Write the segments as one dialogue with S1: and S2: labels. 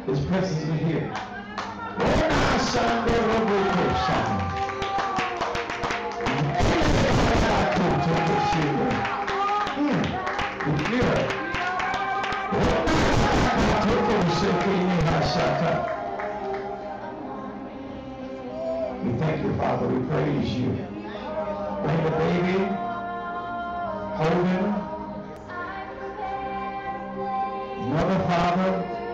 S1: His presence is here. When I son, there will be no son. I come to the children. The clear. We thank you, Father. We praise you. Bring the baby. Hold him. Mother, Father,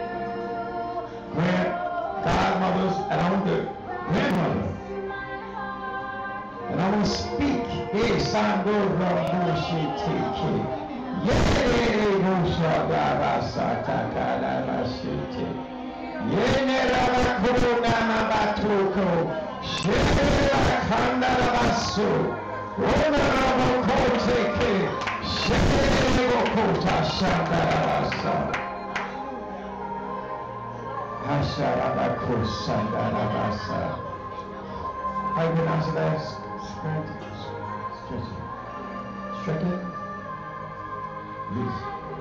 S1: godmothers, and I want the grandmother. And I want to speak. Hey, sign goes wrong, bullshit, take it. Yeah, how you pronounce the last stretch it? Yes.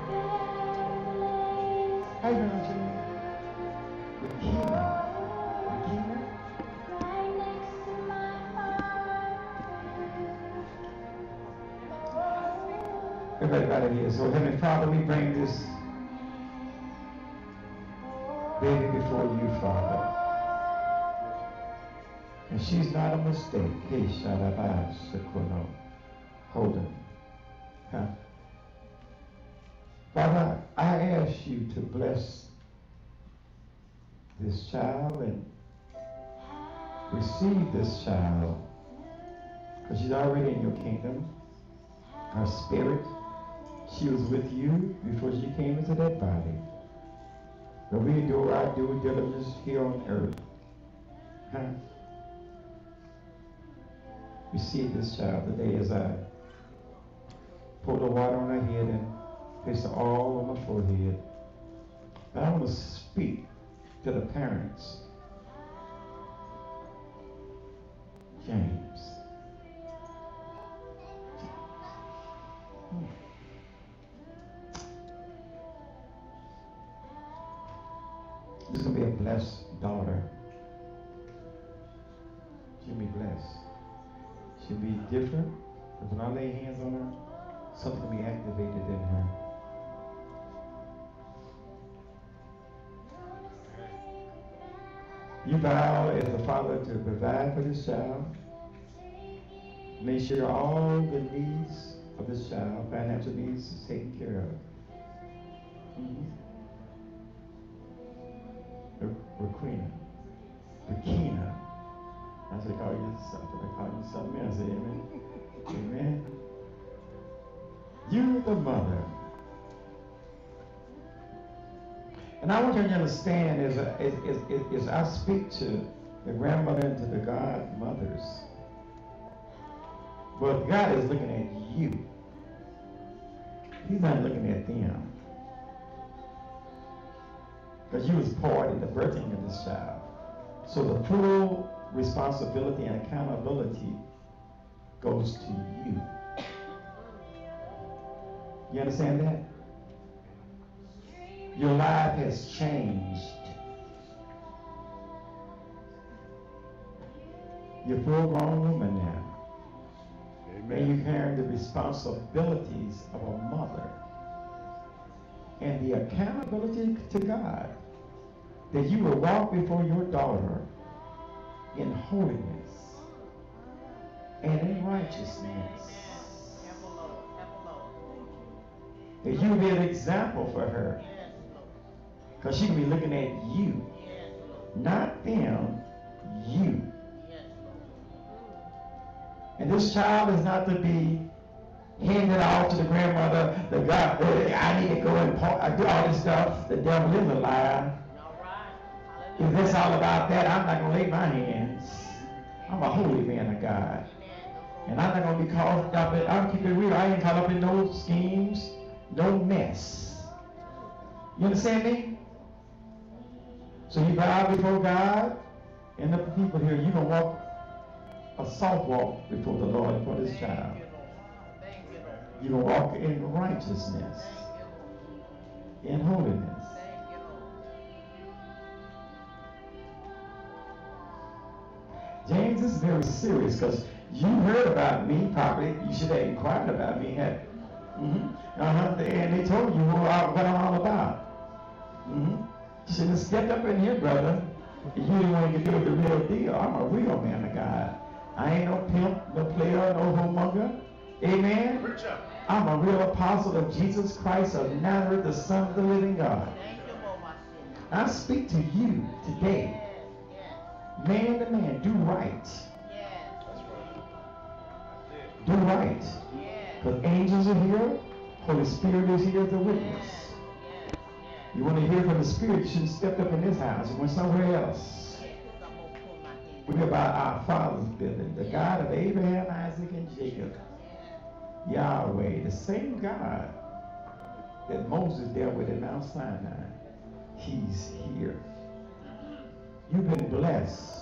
S1: How you pronounce it? Rekina. Everybody got it here. So Heavenly Father, we bring this baby before you, Father. And she's not a mistake. Hey, Shadabah, Sekono. Hold him. Huh? Father, I ask you to bless this child and receive this child, because she's already in your kingdom. Her spirit, she was with you before she came into that body. But we do our due diligence here on earth. Huh? Receive this child today as I pour the water on her head and place the oil on her forehead. And I want to speak to the parents. James. This is going to be a blessed daughter. She'll be blessed. She'll be different. Because when I lay hands on her, something will be activated in her. You vow as the father to provide for this child. Make sure all the needs of this child, financial needs, is taken care of. Rekina. I should call you something. I call you something else. Amen. Amen. You, the mother. And I want you to understand as I speak to the grandmother and to the godmothers, but God is looking at you. He's not looking at them. Because you was part in the birthing of this child. So the full responsibility and accountability goes to you. You understand that? Your life has changed. You're a full-grown woman now. Amen. And you're carrying the responsibilities of a mother and the accountability to God that you will walk before your daughter in holiness and in righteousness. That you will be an example for her. Because she can be looking at you. Not them, you. And this child is not to be handed off to the grandmother, the God, I need to go and do all this stuff. The devil is a liar. If it's all about that, I'm not going to lay my hands. I'm a holy man of God. And I'm not going to be caught up in, I'll keep it real, I ain't caught up in no schemes, no mess. You understand me? So you bow before God and the people here, you're going to walk a soft walk before the Lord for this child. You're going to walk in righteousness, in holiness. James, this is very serious because you heard about me probably. You should have inquired about me. And they told you what I'm all about. You should have stepped up in here, brother. You didn't want to do the real deal. I'm a real man of God. I ain't no pimp, no player, no homemonger. Amen? I'm a real apostle of Jesus Christ of Nazareth, the Son of the living God. I speak to you today. Man to man, do right. Do right. Because angels are here. Holy Spirit is here as a witness. You want to hear from the Spirit, you shouldn't step up in this house. You went somewhere else. We're about our Father's building. The God of Abraham, Isaac, and Jacob. Yahweh, the same God that Moses dealt with in Mount Sinai. He's here. You've been blessed.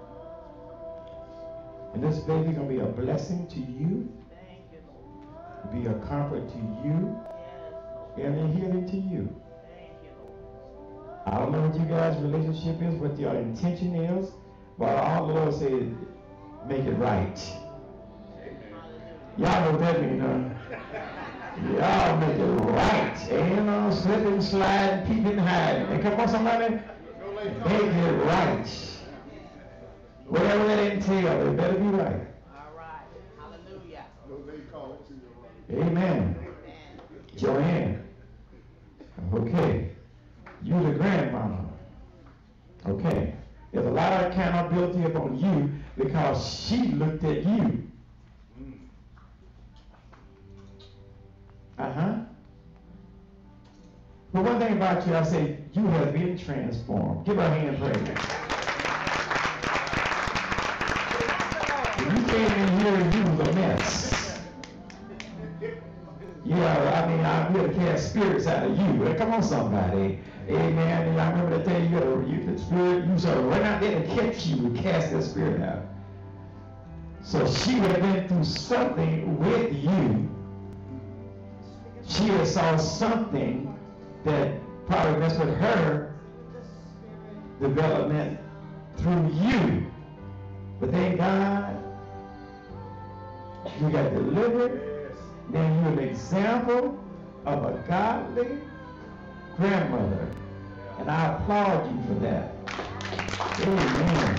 S1: And this baby going to be a blessing to you. Be a comfort to you. And a healing to you. I don't know what you guys' relationship is, what your intention is, but all the Lord said, make it right. Y'all know what that means, huh? Y'all make it right. Ain't no slipping, sliding, peeping, hiding. And come on, somebody, make it right. Whatever that entails, it better be right.
S2: All right. Hallelujah.
S1: Amen. Joanne. Okay. You the grandmama. Okay. There's a lot of accountability upon you because she looked at you. But one thing about you, I say, you have been transformed. Give her a hand praise. When you came in here and you was a mess. Yeah, I mean, I'm here to cast spirits out of you. Come on, somebody. Amen. And I remember the day you the spirit, you sort of run out there to catch you and cast that spirit out. So she would have been through something with you. She had saw something that probably messed with her development through you. But thank God, you got delivered. Then you're an example of a godly grandmother. And I applaud you for that. Amen.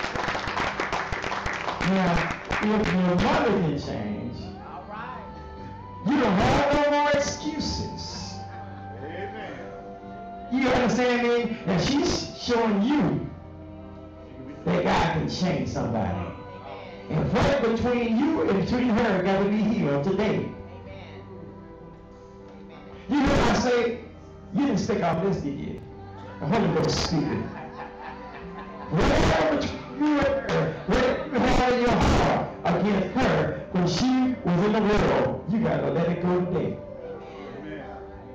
S1: Now, if your mother can change, you don't have no more excuses. Amen. You understand me? And she's showing you that God can change somebody. And what between you and between her got to be healed today. You know what I say? You didn't stick on this, did you? The Holy Ghost speaking. Whatever you had in your heart against her when she was in the world, you got to let it go today. Amen.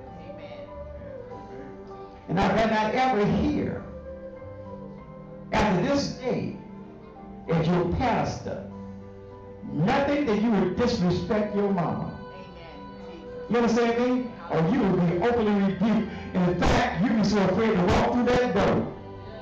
S1: And I cannot ever hear, after this day, as your pastor, nothing that you would disrespect your mama. You understand me? Or you will be openly rebuked. In fact, you'd be so afraid to walk through that door.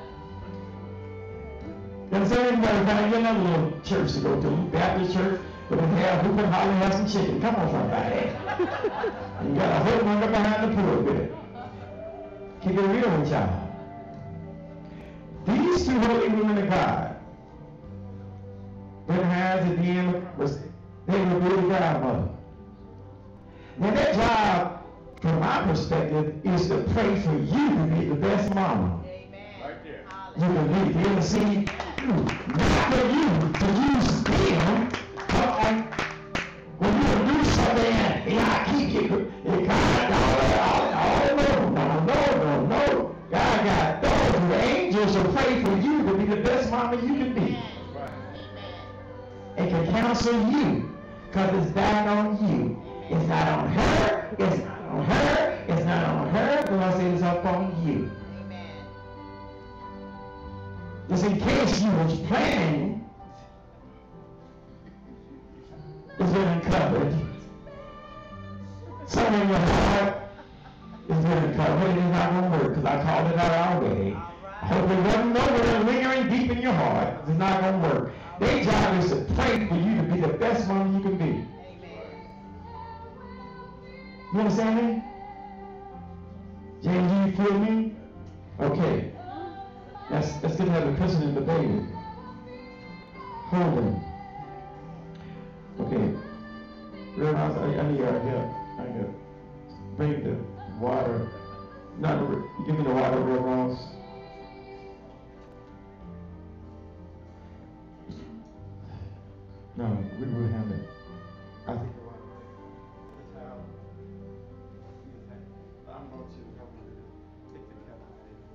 S1: You understand me? You're another little church to go to, Baptist church, but if they have who can holler have some chicken. Come on, somebody. You got a whole number behind the pulpit. Keep it real with y'all. These two holy women of God, their hands at the end was they were good grandmother. Now that job, from my perspective, is to pray for you to be the best mama. Amen. Right there. You can be. You can see, not for you to use them. When you do something, I keep you. No. God got those. The angels will pray for you to be the best mama you can be. Right. And can counsel you, because it's back on you. It's not on her. It's not on her. It's not on her. God said it's up on you. Amen. Just in case you was planning, it's been uncovered. Something in your heart is been uncovered and it's not going to work because I called it out already. I hope it wasn't nowhere lingering deep in your heart. It's not going to work. Their job is to pray for you to be the best mother you can be.
S2: Amen.
S1: You understand me? James, do you feel me? Okay. Let's get to have the person and the baby. Hold them. Okay. Realize I need your help. I got bring the water. Not give me the water, Real Ross. No, we will have it. I think the water. The towel. I'm going to help you take the cap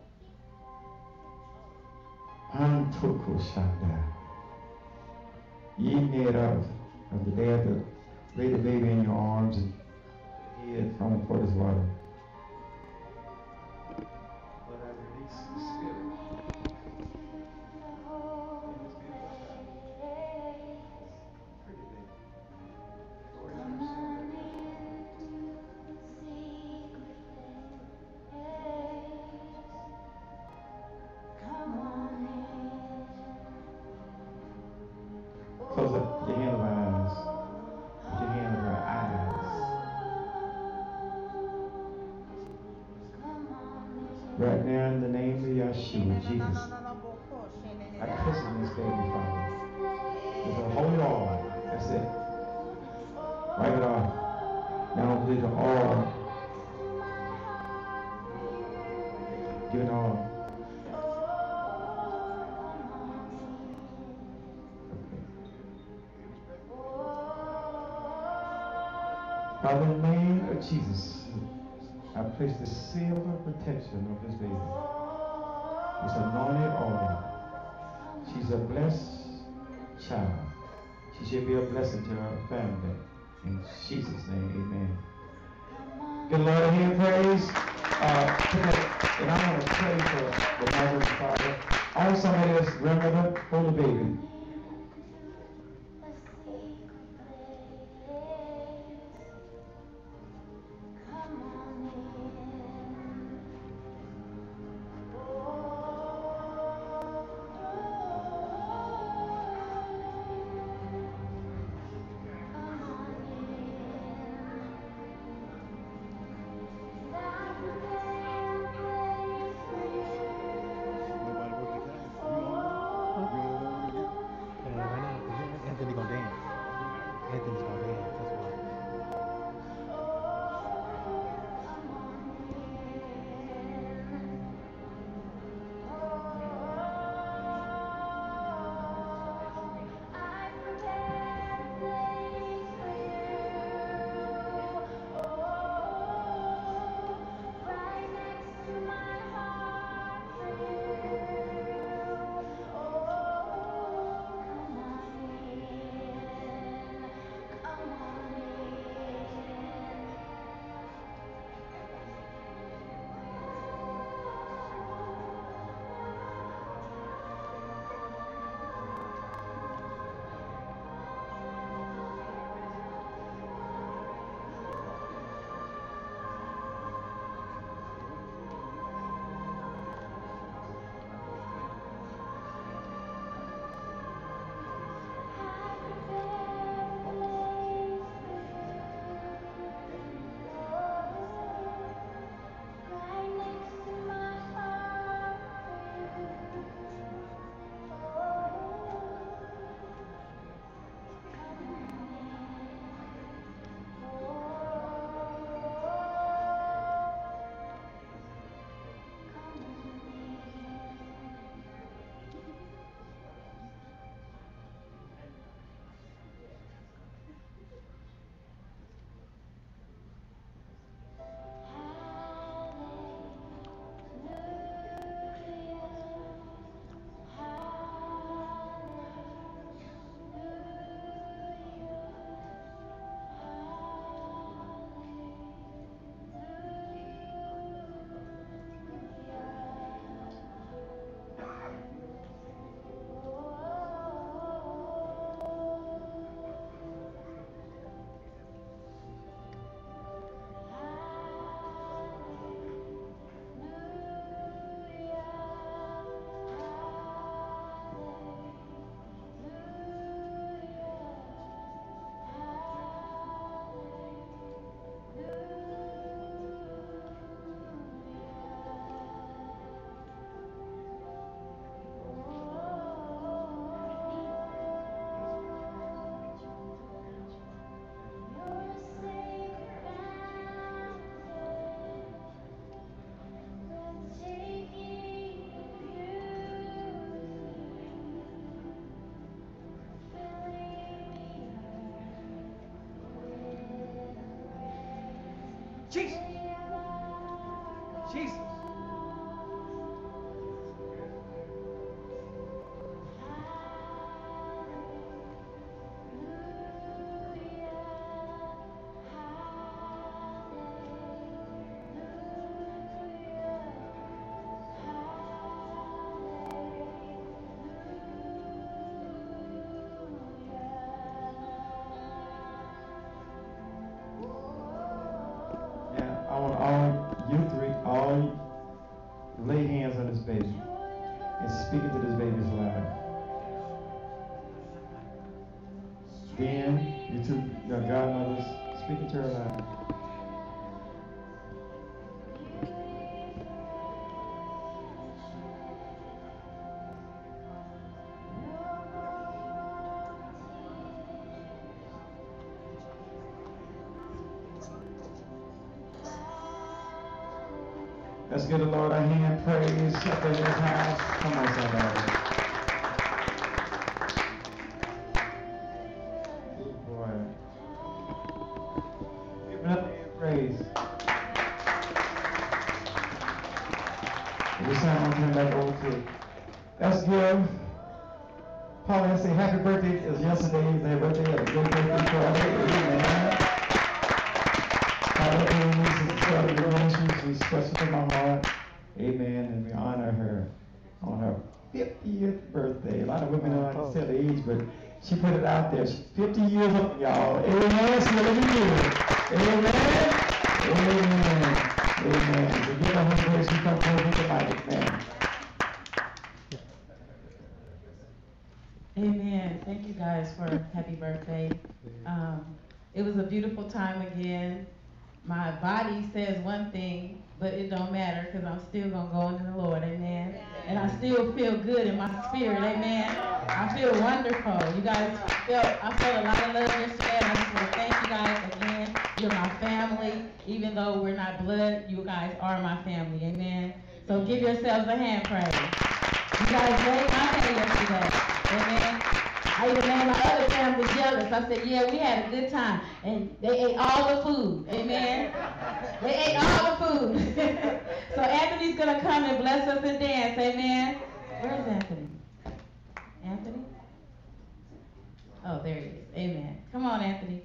S1: off there. Antoko Shanda. Ye made of the day of the lay the baby in your arms and head from for this water. But I release the spirit. Pretty baby. Lord, you understand that. Close up your hand over her eyes. Put your hand over her eyes. Right now, in the name of Yeshua, Jesus, I christen this baby, Father. With a holy oil. That's it. Wipe it off. Now with the oil. Give it all. Father, in the name of Jesus, I place the seal of protection of this baby. This anointed oil. She's a blessed child. She should be a blessing to her family. In Jesus' name, amen. Good Lord, I hear praise. And I want to pray for the mother and father. All somebody else's grandmother, hold the baby. Jesus. Jesus. Now, I want all you three, all lay hands on this baby and speak into this baby's life. Then, you two, your godmothers, speak into her life. Let's give the Lord a hand praise up in this house. Come on, somebody. Good boy. Give it up and praise. This time I'm turning back over to. Let's give Paula and say happy birthday. It was yesterday. It was their birthday. Have a good birthday for Amen. Paula is the ministry. She's special to my heart. Amen. And we honor her on her 50th birthday. A lot of women don't like to say the age, but she put it out there. She's 50 years old, y'all. Amen. So let me do it. Amen. Amen. Amen. So give her her praise. She come forward with the mic, man.
S3: Amen. Thank you guys for happy birthday. It was a beautiful time again. My body says one thing, but it don't matter because I'm still going to go into the Lord. Amen. And I still feel good in my spirit. Amen. I feel wonderful. You guys I felt a lot of love yesterday. And I just want to thank you guys again. You're my family. Even though we're not blood, you guys are my family. Amen. So give yourselves a hand praise. You guys made my day yesterday. Amen. I even made my other family jealous. I said, yeah, we had a good time. And they ate all the food. Amen. They ate all the food. So Anthony's going to come and bless us and dance. Amen. Where's Anthony? Anthony? Oh, there he is. Amen. Come on, Anthony.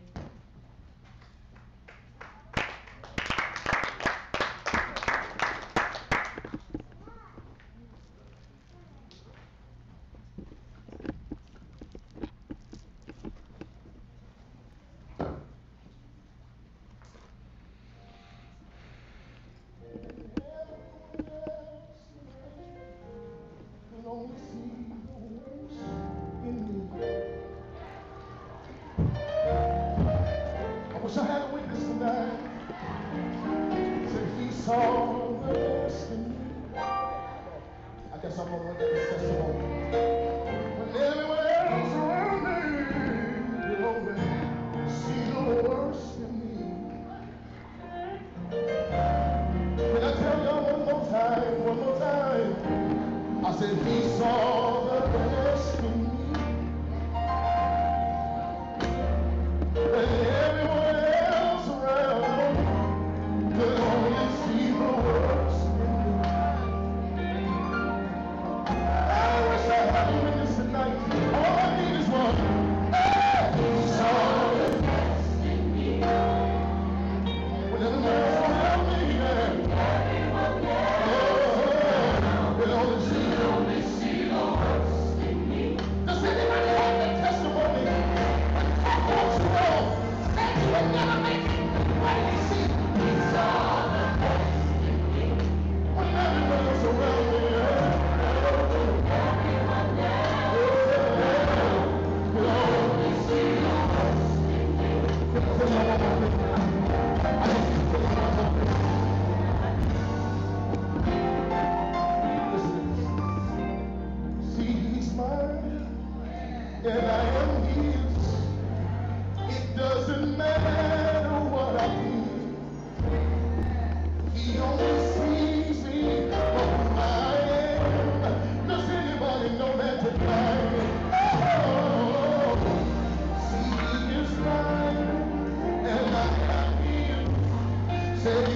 S4: Say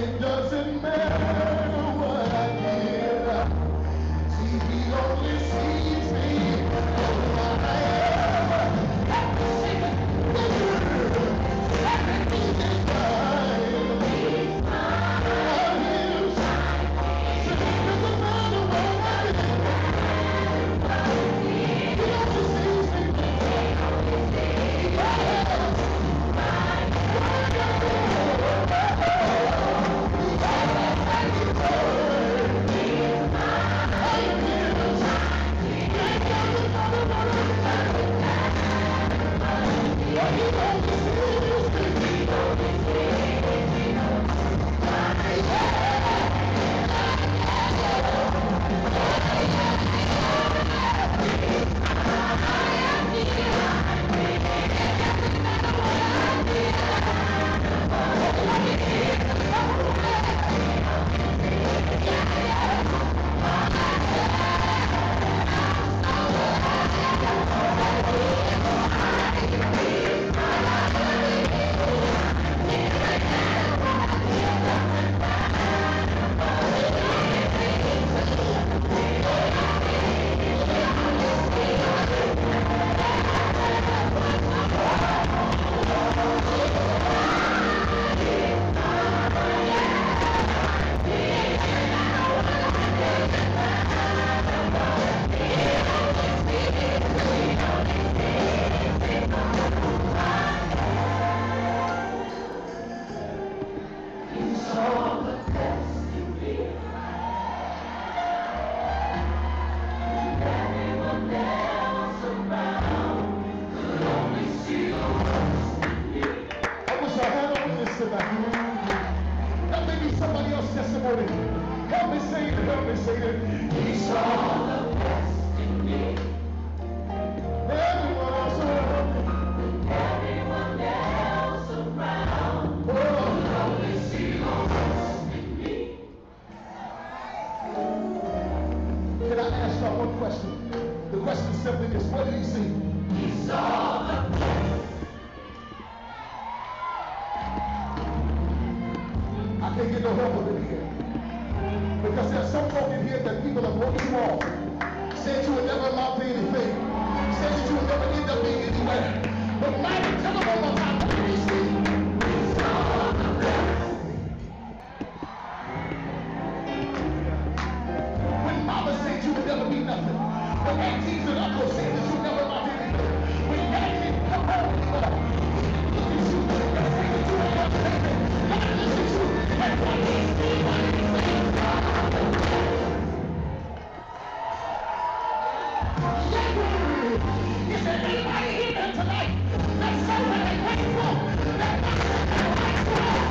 S4: tonight. That may be somebody else's testimony. Help me say it, help me say it. He saw the best in me. Everyone else around. Everyone else around. Oh, he only sees the best in me. Can I ask y'all one question? The question is simply this: what did he see? He saw the best. I can't get no help with it here. Because there's some folk in here that people have wrote you off. Said you would never amount to anything. Said that you would never end up being anywhere. But mighty, tell them one more time, what did he see? He saw the best. When mama said you would never be nothing. When aunties and uncles said that you would never amount to anything. When daddy didn't come home anymore. Look at you and say that you would never make it. God looks at you and what he see, what he see. Is there anybody here tonight that's so very grateful that God said their lives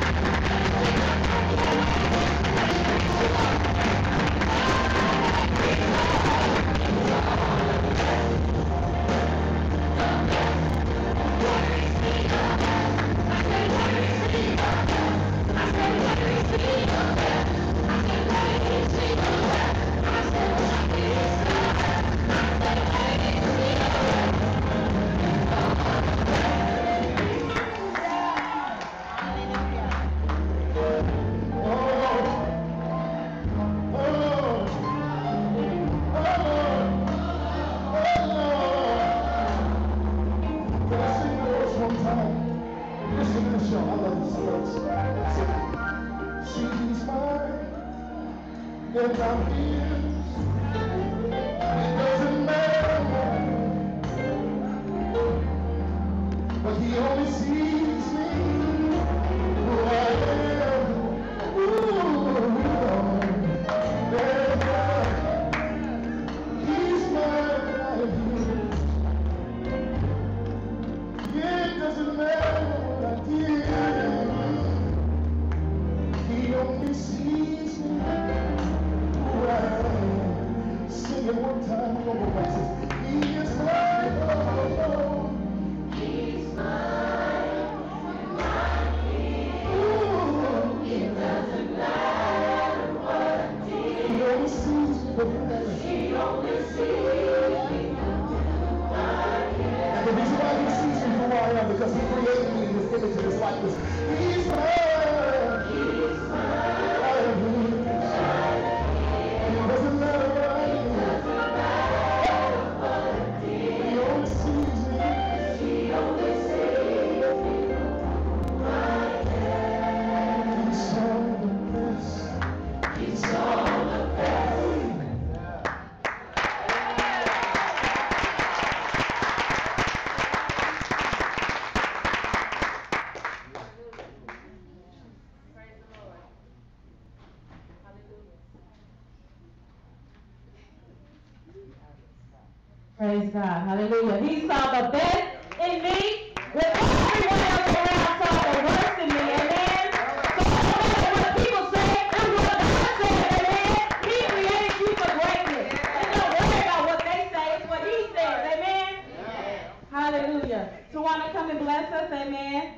S4: because he created me in his image and his likeness. He's mine. He's mine. I am his. It doesn't matter what I do. He only sees me. He only sees me. He saw the best. He saw the best.
S3: Praise God. Hallelujah. He saw the best in me when everyone else around saw the worst in me. Amen. So no matter what people say, and what God said, amen. He created you for greatness. And don't worry about what they say. It's what he says. Amen. Hallelujah. Tawana, come and bless us. Amen.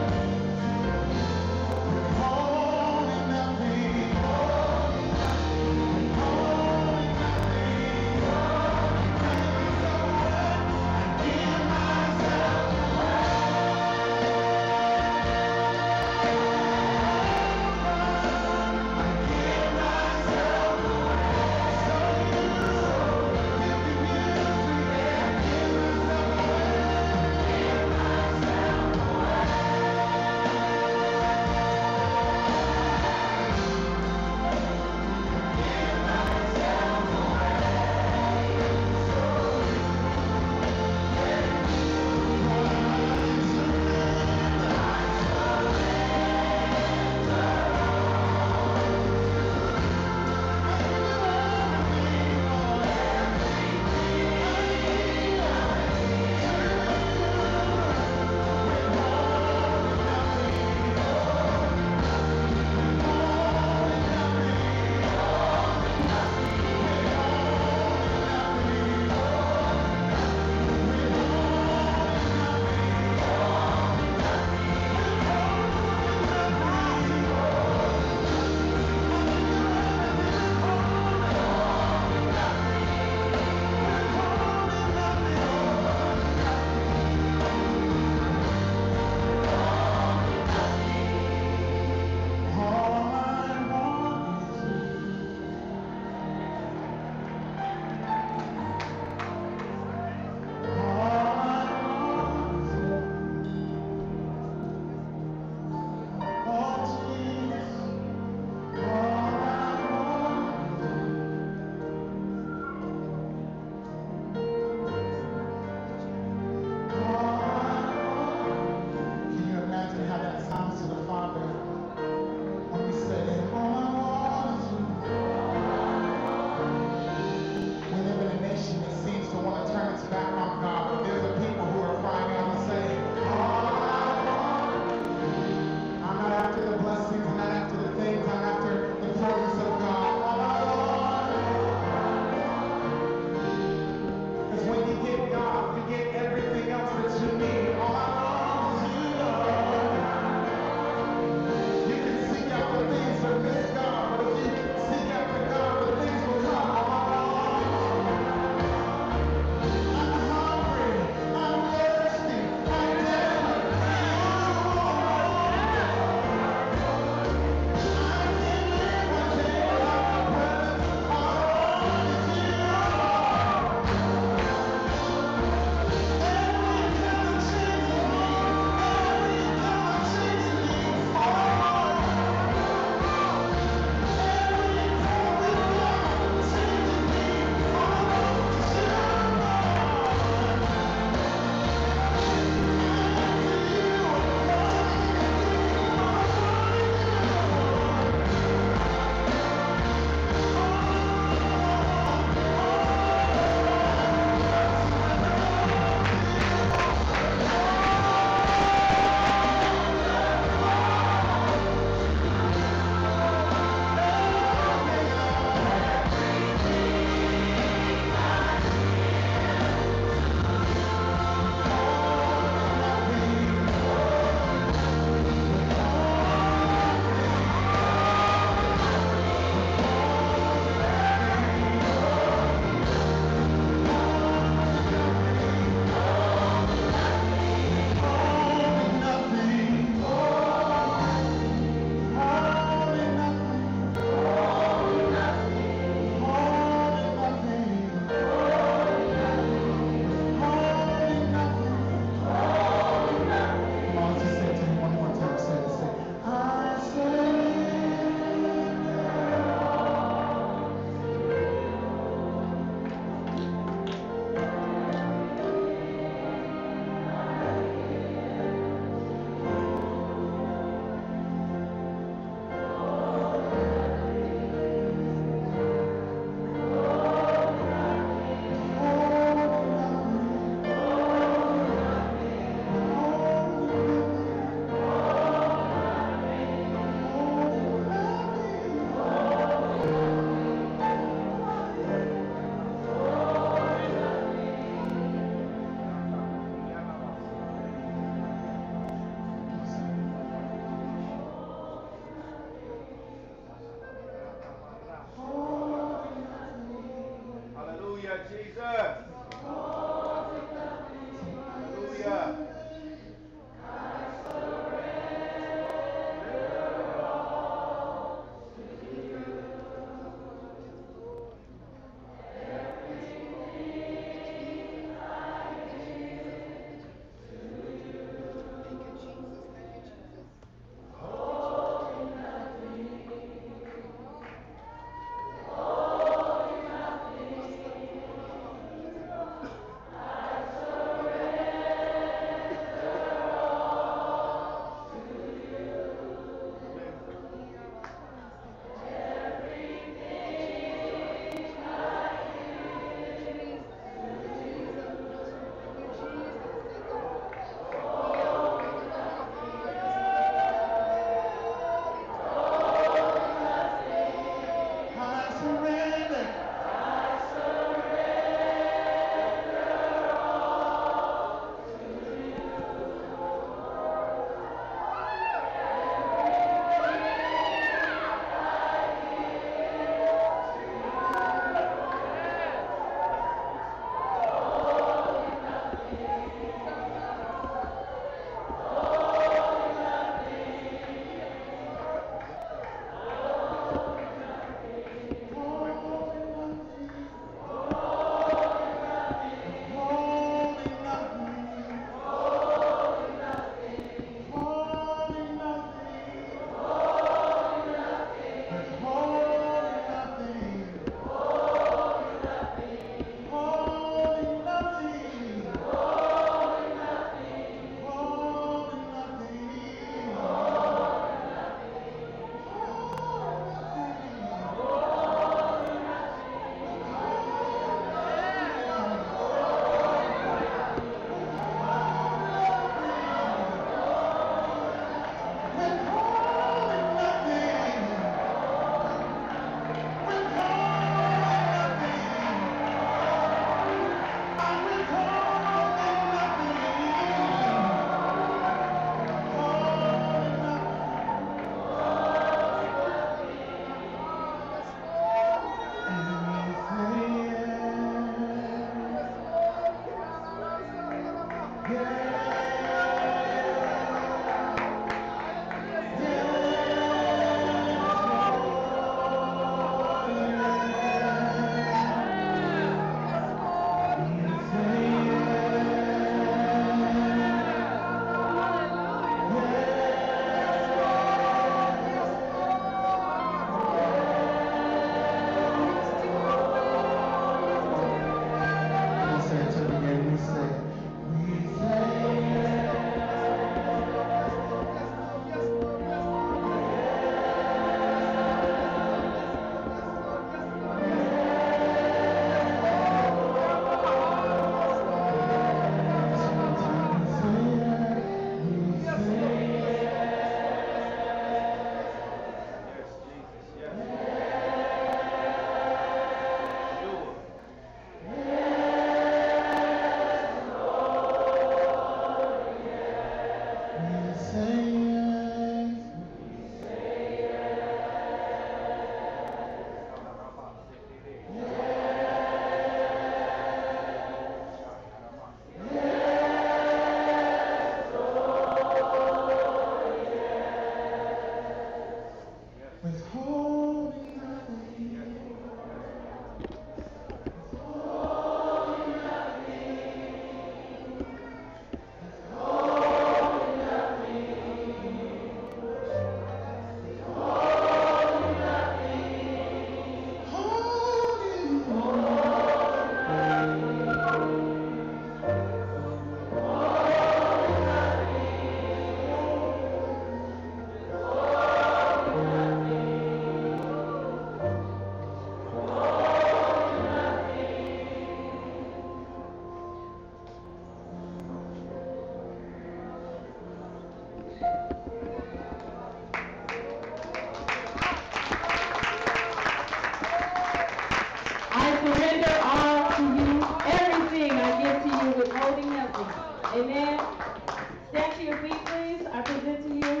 S3: Amen. Stand to your feet, please. I present to you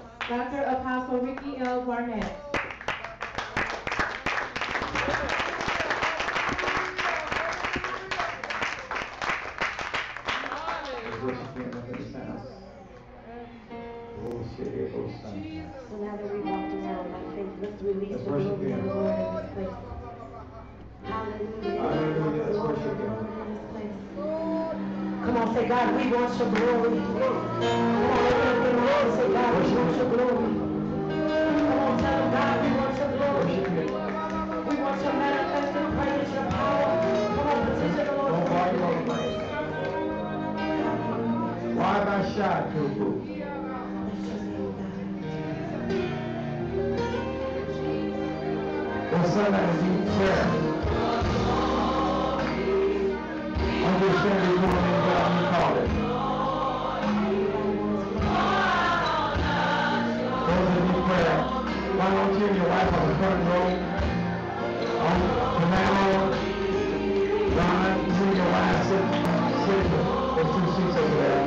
S3: Dr. Apostle Ricky L. Barnett.
S5: So now that we walked around by faith, let's release the glory of the Lord in this place. Hallelujah.
S1: Hallelujah. Let's worship Him.
S5: Come on, say, God, we want your glory. Come on, open up your mouth and say, God, we want your glory. Come on, tell them, God, we want your glory. We want your manifested presence, your power. Come on, petition the Lord.
S1: Why am I shy, Kuku? Well, somebody needs prayer. Understand the woman in God you call it. Those that need prayer, why don't you and your wife on the front row? Commando, Ron, you and your wife sit there's 2 seats over there.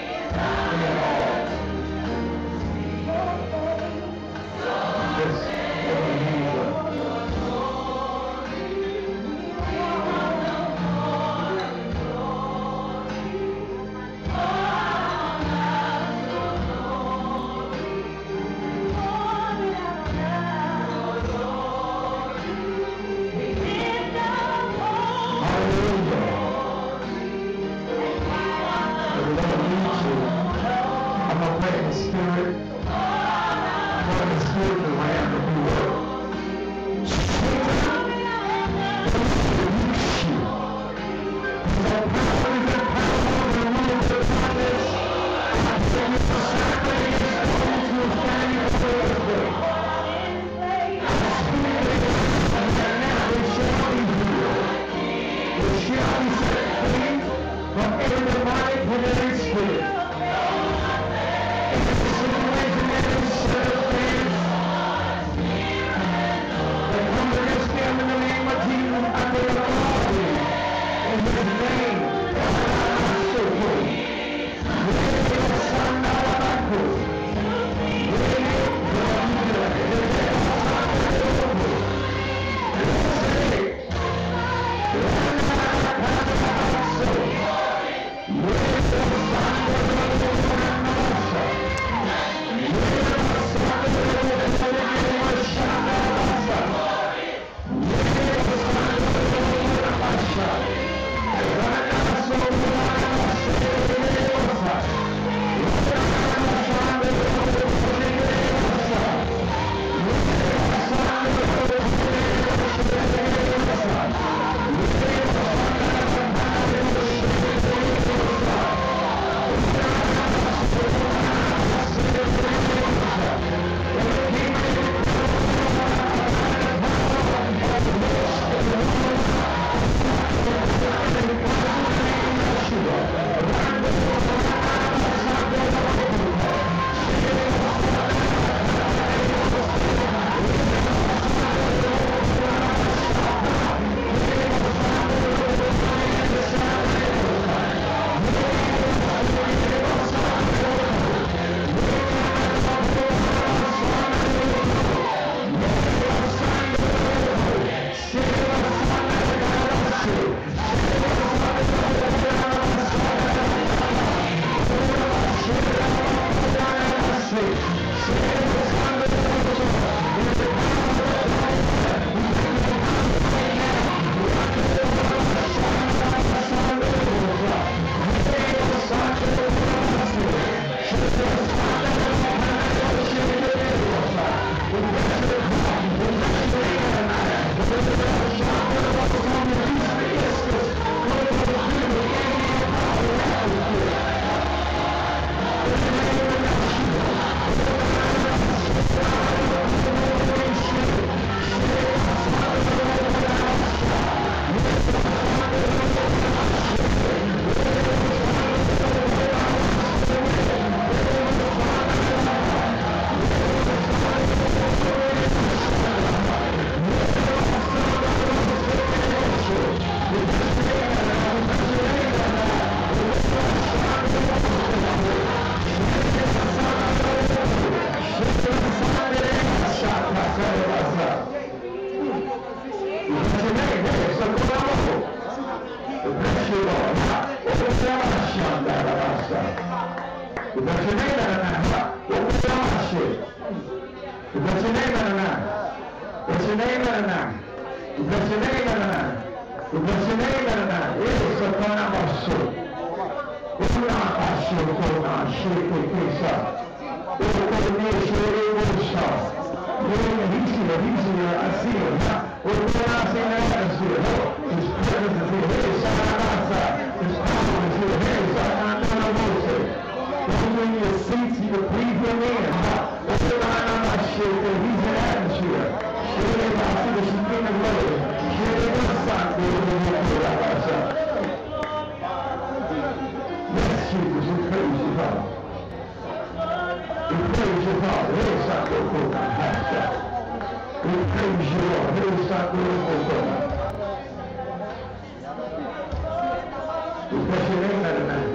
S1: Yes. your name tonight. We bless your name tonight. We bless your name tonight. It is a kind of a show. It's not a show. It's not a show. It's a He's here. I see him. We're going out in the atmosphere. His presence is here. Hey, shout out outside. His power is here. Hey, shout out outside. When you're in your seats, you can breathe him in. He's in the atmosphere. Yes, Jesus, we praise you, Father. We praise you, Father. We praise you, Lord. We bless your name tonight.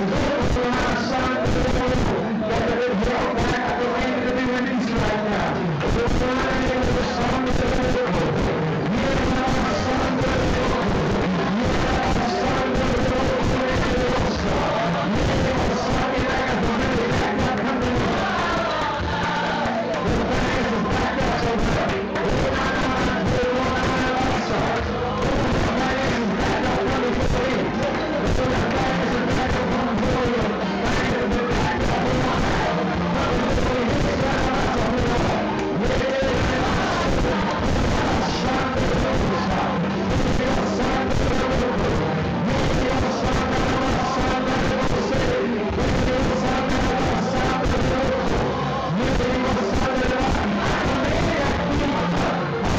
S1: Right now. Thank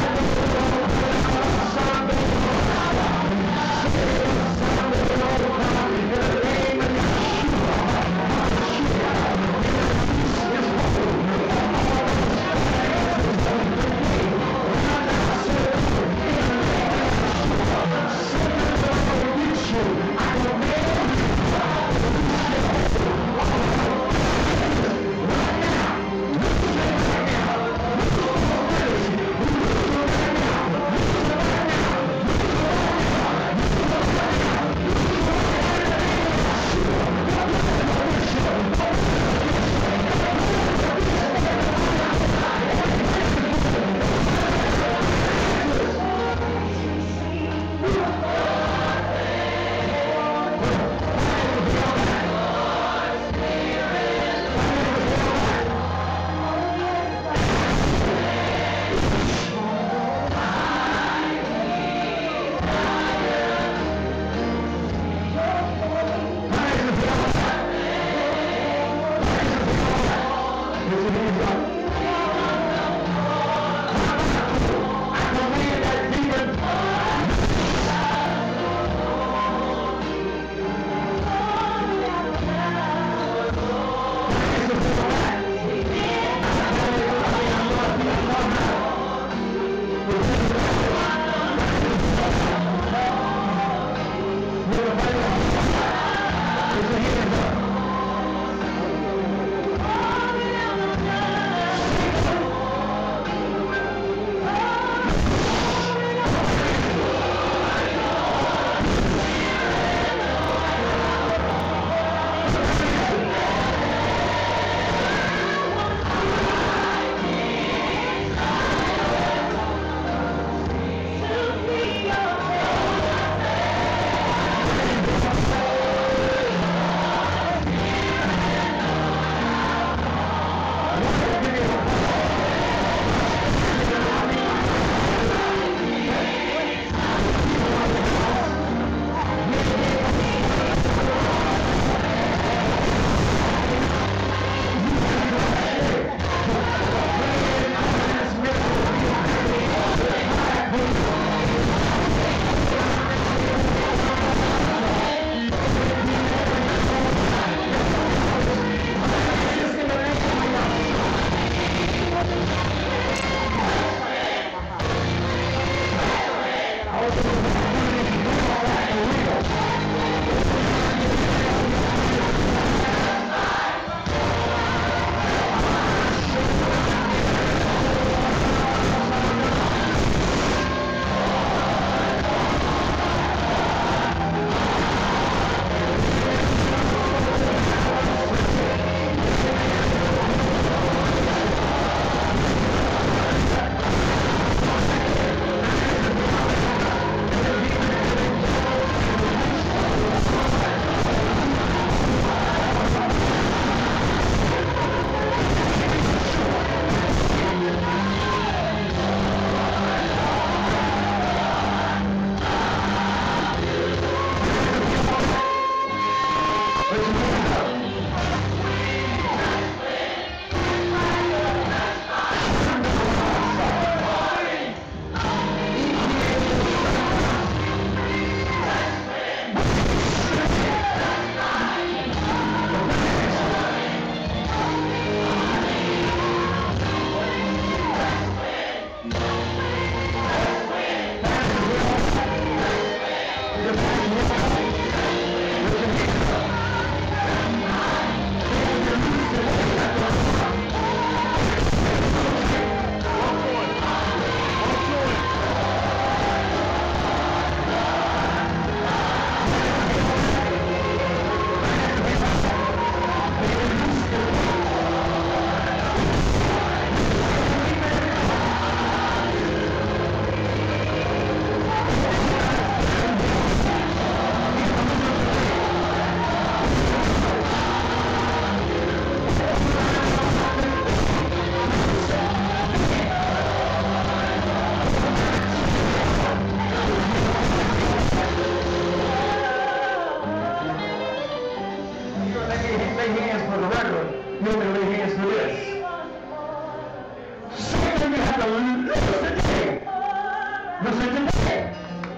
S1: to lose today. Listen today.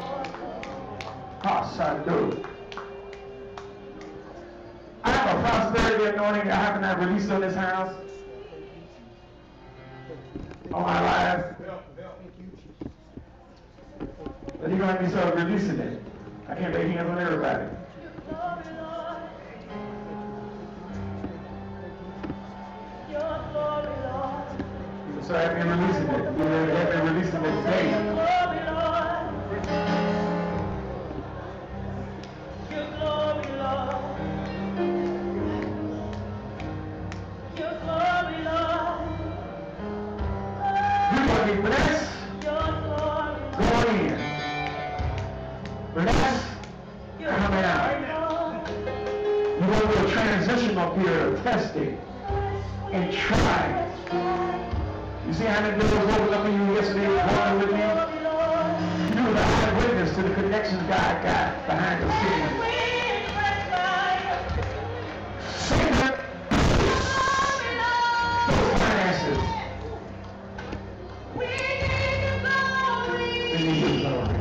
S1: Hashadu. I have a prosperity anointing that I have not released on this house. On my life. But you're going to be sort of releasing it. I can't lay hands on everybody. So I've been releasing it. I've been releasing it today. You're going to be blessed. Going in. Blessed. Coming out. You're going through a transitional period of testing and trying. You see how many doors opened up for you yesterday walking with me? You were the eyewitness to the connections God got behind the scenes. Second, those finances. We need the glory.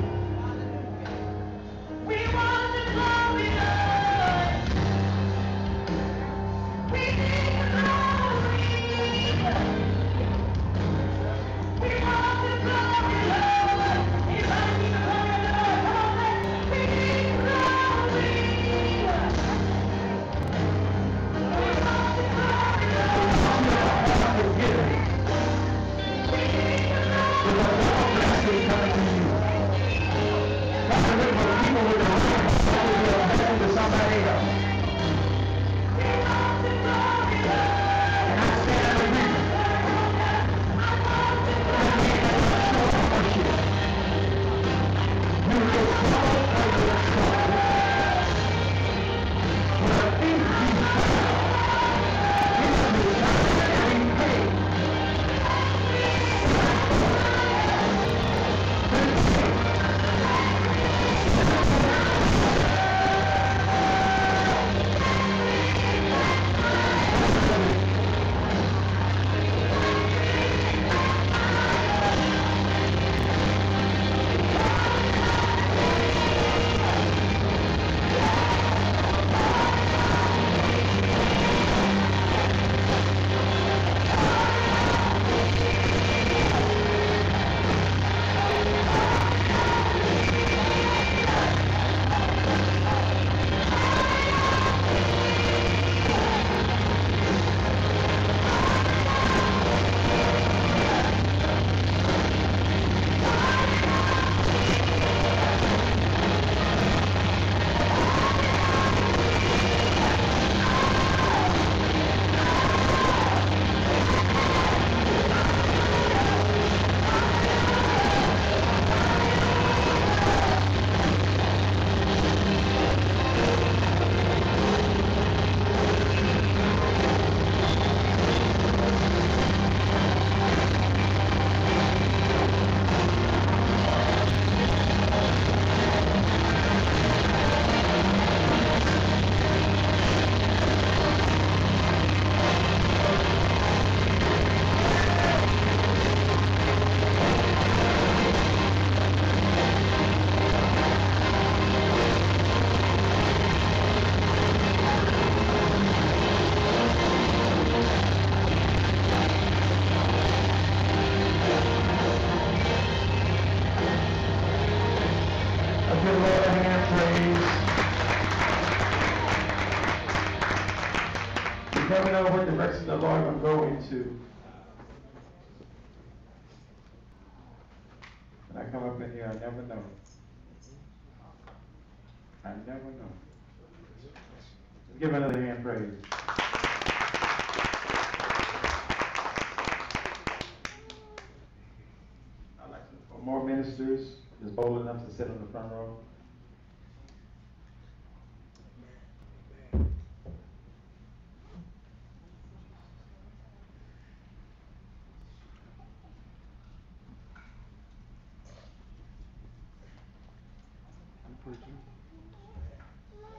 S1: We want the glory, Lord. We need the glory. We want the glory, Lord. Anybody need the glory, Lord? Come on, let's. We need glory. We want the glory, Lord. We need the glory. There's a lot of blessing coming to you. That's the way for people with the ring. That will be a blessing to somebody else. We want the glory, Lord. And I stand in agreement. You will fall under the trouble. When a thief be found, he will be found and repaid. never know what direction the Lord will go into. When I come up in here, I never know. I never know. Let's give another hand praise. I'd like for more ministers is bold enough to sit on the front row.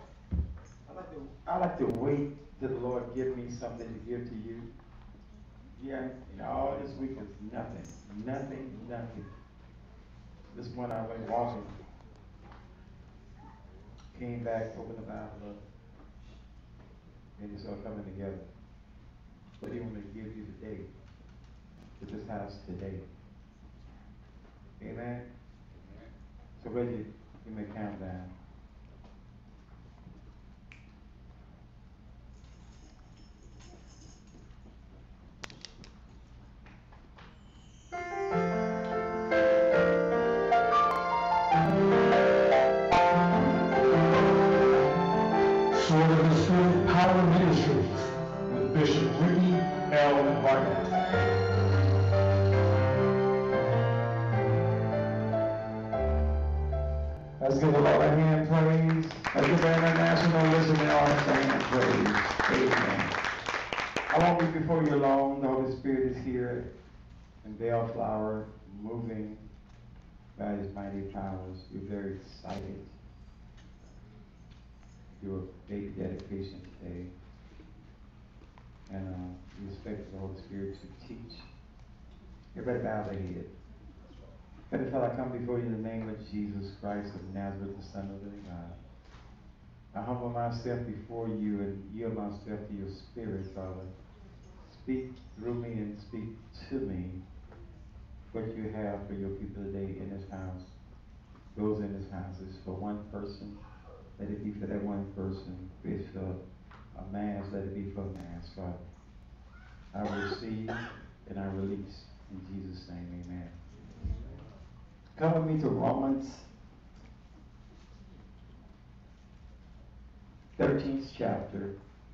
S1: I like to wait till the Lord give me something to give to you. Yeah, all this week is nothing. Nothing. This morning I went walking, came back, opened the Bible up, and it's all coming together. But he wanted to give you today, to this house today. Amen? So Reggie, give me a countdown.
S4: Sword of the Spirit Power Ministries with Bishop Ricky L. Barnett.
S1: Let's give the Lord a hand praise. Let's give the international listening audience a hand praise. Amen. I won't be before you long. The Holy Spirit is here in Bellflower, moving by his mighty powers. We're very excited to do a baby dedication today. And we expect the Holy Spirit to teach. Everybody bow their head. Heavenly Father, I come before you in the name of Jesus Christ of Nazareth, the Son of the living God. I humble myself before you and yield myself to your Spirit, Father. Speak through me and speak to me what you have for your people today in this house. Those in this house is for one person. Let it be for that one person. If it's for a mass, let it be for a mass, Father. I receive and I release. In Jesus' name, amen. Come with me to Romans 13th chapter.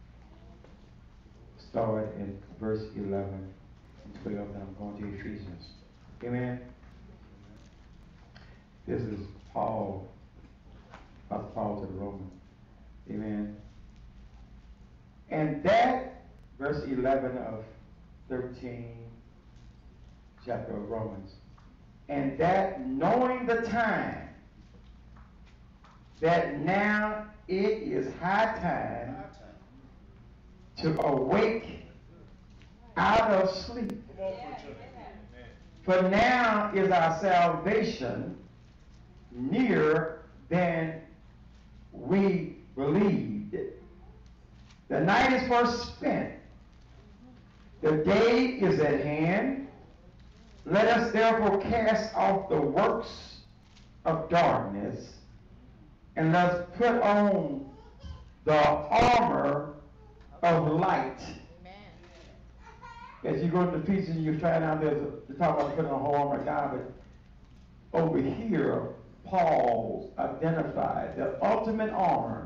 S1: Start in verse 11 and 12, and I'm going to Ephesians. Amen. This is Paul, Apostle Paul to the Romans. Amen. And that, verse 11 of 13 chapter of Romans, and that knowing the time, that now it is high time to awake out of sleep. For now is our salvation nearer than we believed. The night is first spent. The day is at hand. Let us therefore cast off the works of darkness and let's put on the armor of light. As you go to Ephesians, you find out there's the talk about putting on the whole armor of God, but over here, Paul identified the ultimate armor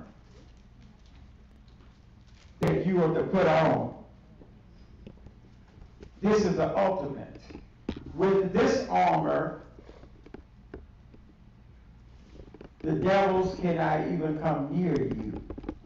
S1: that you are to put on. This is the ultimate. With this armor, the devils cannot even come near you.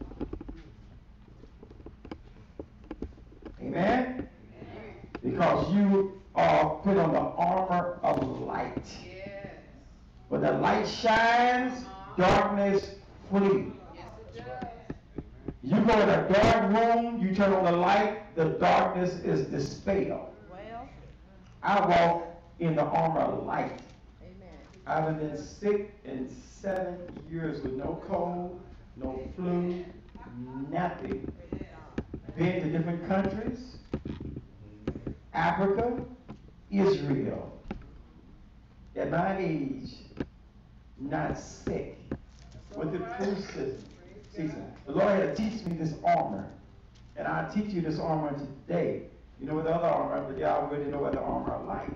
S1: Amen? Because you are put on the armor of light.
S2: Yes.
S1: When the light shines, darkness flees.
S2: Yes, it does.
S1: You go in a dark room, you turn on the light, the darkness is dispelled.
S2: Well,
S1: I walk in the armor of light.
S2: amen.
S1: I haven't been sick in 7 years with no cold, no flu, nothing. Been to different countries, Africa, Israel. At my age, not sick with the flu season. The Lord had to teach me this armor. And I'll teach you this armor today. You know what the other armor, but y'all already know what the armor of light.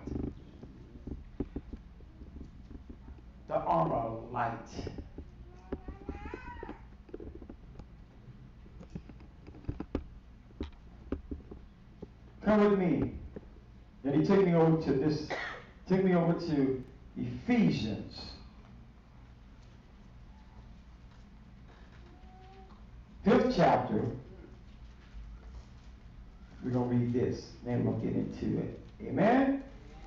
S1: The armor of light. Come with me. Then he took me over to Ephesians. 5th chapter. We're going to read this. Then we'll get into it. Amen?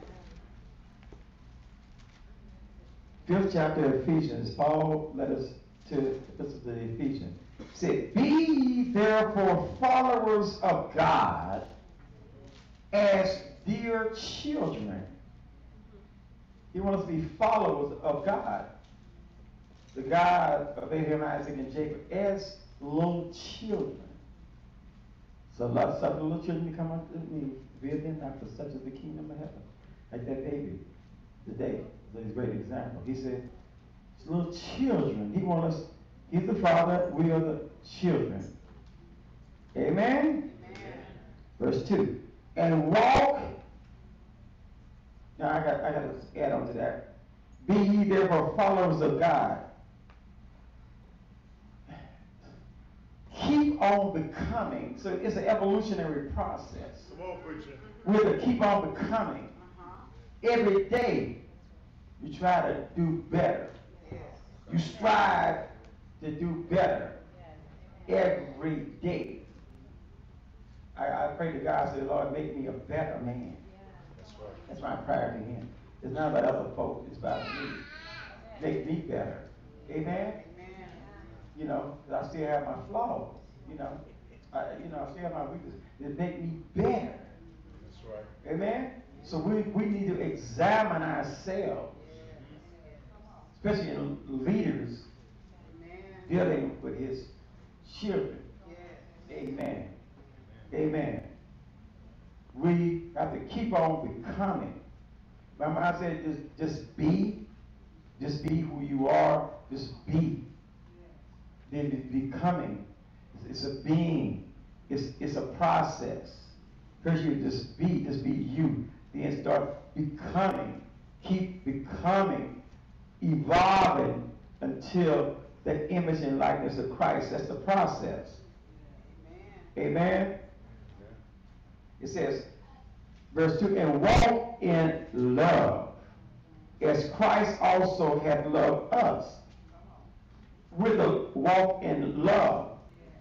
S1: 5th chapter of Ephesians. Paul led us to the Ephesians. He said, be therefore followers of God as dear children. He wants us to be followers of God, the God of Abraham, Isaac, and Jacob, as little children. So let some little children come unto me, fear them not, for such is the kingdom of heaven. Like that baby today is a great example. He said, it's little children. He wants us, he's the Father, we are the children. Amen? Amen. Verse 2. And walk. Now I got to add on to that. Be ye therefore followers of God. Keep on becoming. So it's an evolutionary process.
S4: Come on, preacher.
S1: We're to keep on becoming. Every day you try to do better. You strive to do better. Every day. I pray to God, say, Lord, make me a better man.
S4: That's right.
S1: That's my prayer to him. It's not about other folk, it's about me. Make me better. Amen? You know, 'cause I still have my flaws. You know, I still have my weaknesses. It make me better.
S4: That's right.
S1: Amen? So we need to examine ourselves, especially in leaders dealing with his children. Amen. Amen. We have to keep on becoming. Remember I said just be who you are, just be. Then becoming. It's a being. It's a process. First you just be you. Then start becoming. Keep becoming. Evolving until the image and likeness of Christ. That's the process. Amen. It says, verse 2, and walk in love, as Christ also hath loved us. We're to walk in love.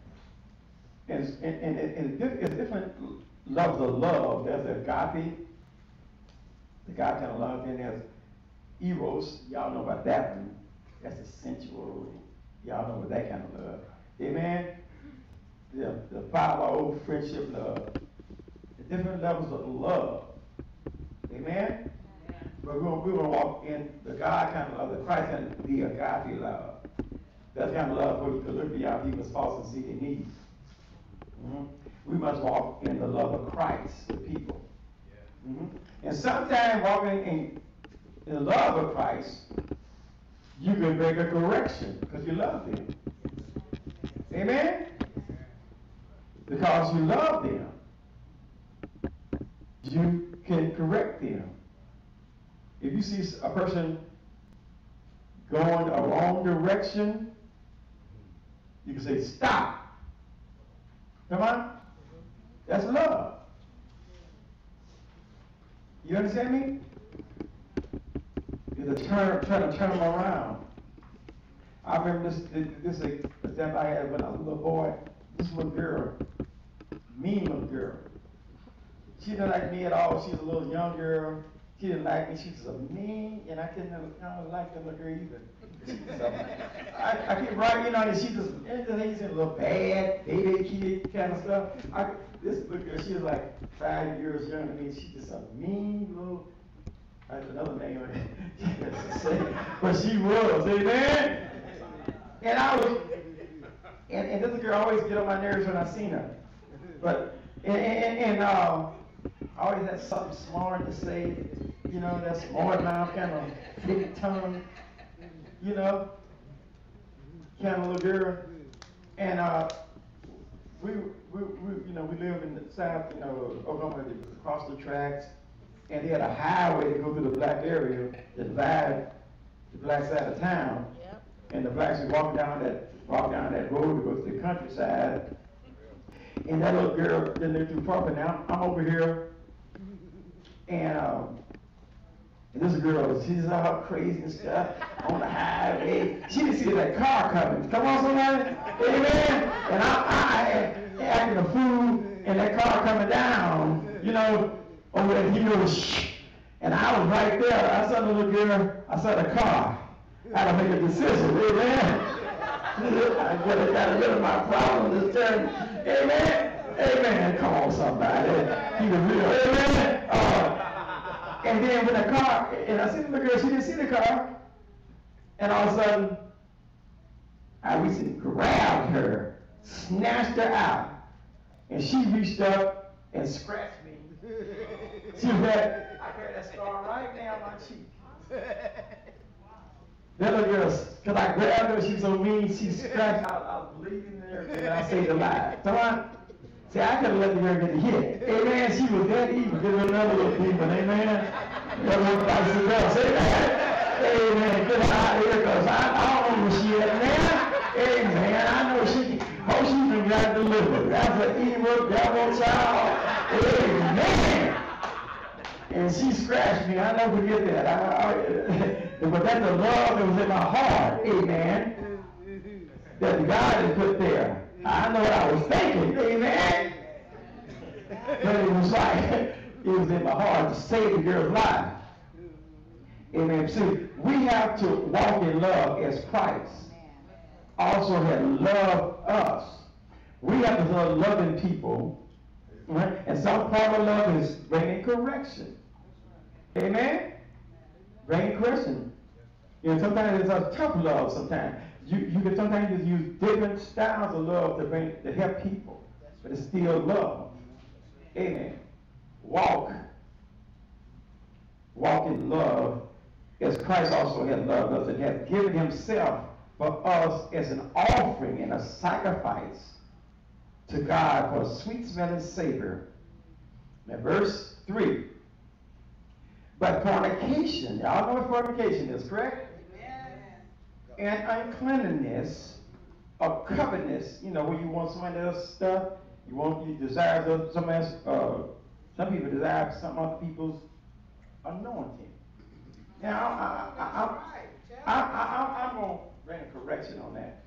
S1: And it's different loves of love. There's agape, the God kind of love. Then there's eros. Y'all know about that one. That's the sensual. Y'all know about that kind of love. Amen. The 5-year-old friendship love. The different levels of love. Amen? But we're going to walk in the God kind of love, the Christ kind of the agape love. That kind of love where you can look beyond people's faults and see their needs. We must walk in the love of Christ with people. And sometimes walking in the love of Christ, you can make a correction because you love them. Amen? Because you love them, you can correct them. If you see a person going a wrong direction, you can say, stop. Come on? That's love. You understand me? It's trying to turn them around. I remember this example I had when I was a little boy. This little girl, mean little girl. She didn't like me at all. She was a little young girl. She didn't like me. She was so mean, and I couldn't like that little girl either. I keep writing, and she just, he's a little bad, baby kid kind of stuff. This little girl, she was like 5 years younger than me. She just a mean little, that's another name, but she was, amen? And I was, and this girl always get on my nerves when I seen her. But, I always had something smart to say, that smart mouth, kind of thick tongue, kind of little girl. And we live in the South, Oklahoma, across the tracks, and they had a highway to go through the black area to divide the black side of town. Yep. And the blacks would walk down that road to go to the countryside. And that little girl didn't live too far, but now I'm over here, and this girl, she's all crazy and stuff on the highway. She didn't see that car coming. Come on, somebody, amen. And I acting a fool, and that car coming down, over that hill, and I was right there. I saw the little girl. I saw the got to make a decision. Amen. I got rid of my problem this turn. Amen. Amen. Come on, somebody. He was real. Amen. And then when the car, and I seen the girl, she didn't see the car. And all of a sudden, I reached and grabbed her, snatched her out, and she reached up and scratched me. She had, I carried that scar right down my cheek. That little girl, because I grabbed her, she was so mean, she scratched out, I was bleeding and everything, and I saved her life. Come on. See, I could have let the girl get the hit. Amen. She was that evil. Give her another little demon. Amen. That little spicy girl. Say that. Amen. Get her out of here, because I don't know where she at now. Amen. I know she been got delivered. That's an evil devil child. Amen. And she scratched me. I'll never forget that. But that's the love that was in my heart. Amen. That God had put there. I know what I was thinking. Amen. But it was like, it was in my heart to save the girl's life. Amen. See, we have to walk in love as Christ also had loved us. We have to love loving people. Right? And some part of love is bringing correction. Amen? Bringing correction. You know, sometimes it's a tough love sometimes. You can sometimes just use different styles of love to help people. But it's still love. Amen. Walk in love as Christ also has loved us and has given himself for us as an offering and a sacrifice to God for a sweet-smelling savor. Now, verse 3. But fornication, y'all know what fornication is, correct? And uncleanness or covetousness, you know, when you want somebody else's stuff, you desire some people desire some other people's anointing. Now, I'm going to bring a correction on that.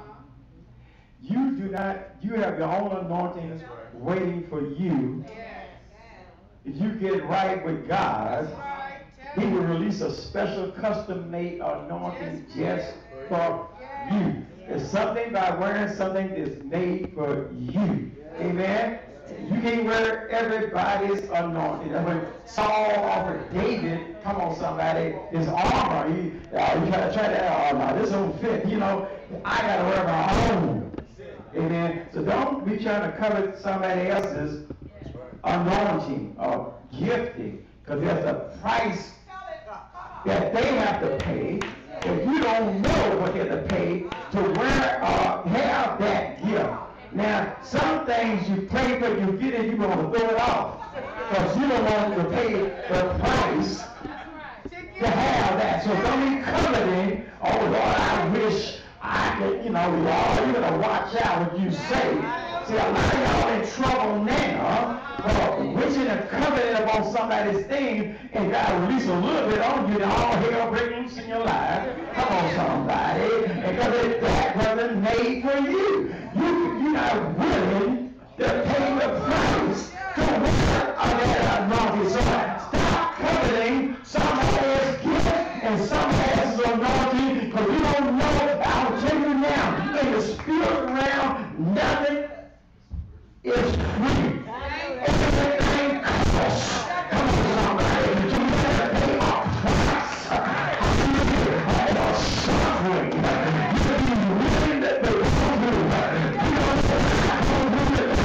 S1: You have your own anointing waiting for you. If you get right with God, he will release a special custom-made anointing just for you. It's something by wearing something that's made for you. Amen? You can't wear everybody's anointing. That's when Saul offered David, come on somebody, his armor. You try that, oh no, this don't fit. You know, I got to wear my own. Amen? So don't be trying to cover somebody else's anointing or gifting, because there's a price that they have to pay. If you don't know what they have to pay to wear or have that gift. Now, some things you pray for, you get it, you're going to throw it off. Because you don't want to pay the price to have that. So don't be coveting, oh Lord, I wish I could, you know, Lord, you're going to watch out what you say. See, a lot of y'all in trouble now for wishing and coveting upon somebody's thing, and God release a little bit on you, and all hell breaking loose in your life. Come on, somebody. Because that wasn't made for you. You're not willing to pay the price to wear that anointing. So stop coveting somebody else's gift and somebody else's anointing, because you don't know. I'll tell you now, in the spirit realm, nothing is free. Everything costs. Come on, somebody. You better pay a price. Of suffering. You be willing to go through. You don't say, I don't do it.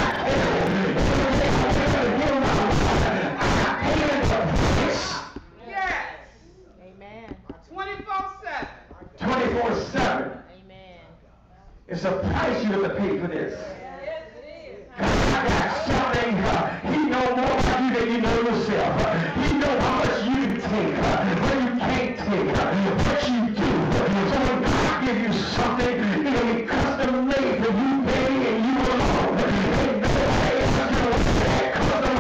S1: I paid the price.
S2: Yes. Amen. 24/7.
S1: 24/7.
S2: Amen.
S1: It's a price you have to pay for this. God got something. He knows more about you than you know yourself. He knows how much you can take, what you can't take, what you do. So when God gives you something, it'll be custom made for you, baby, and you alone. Ain't nobody else gonna wear that custom.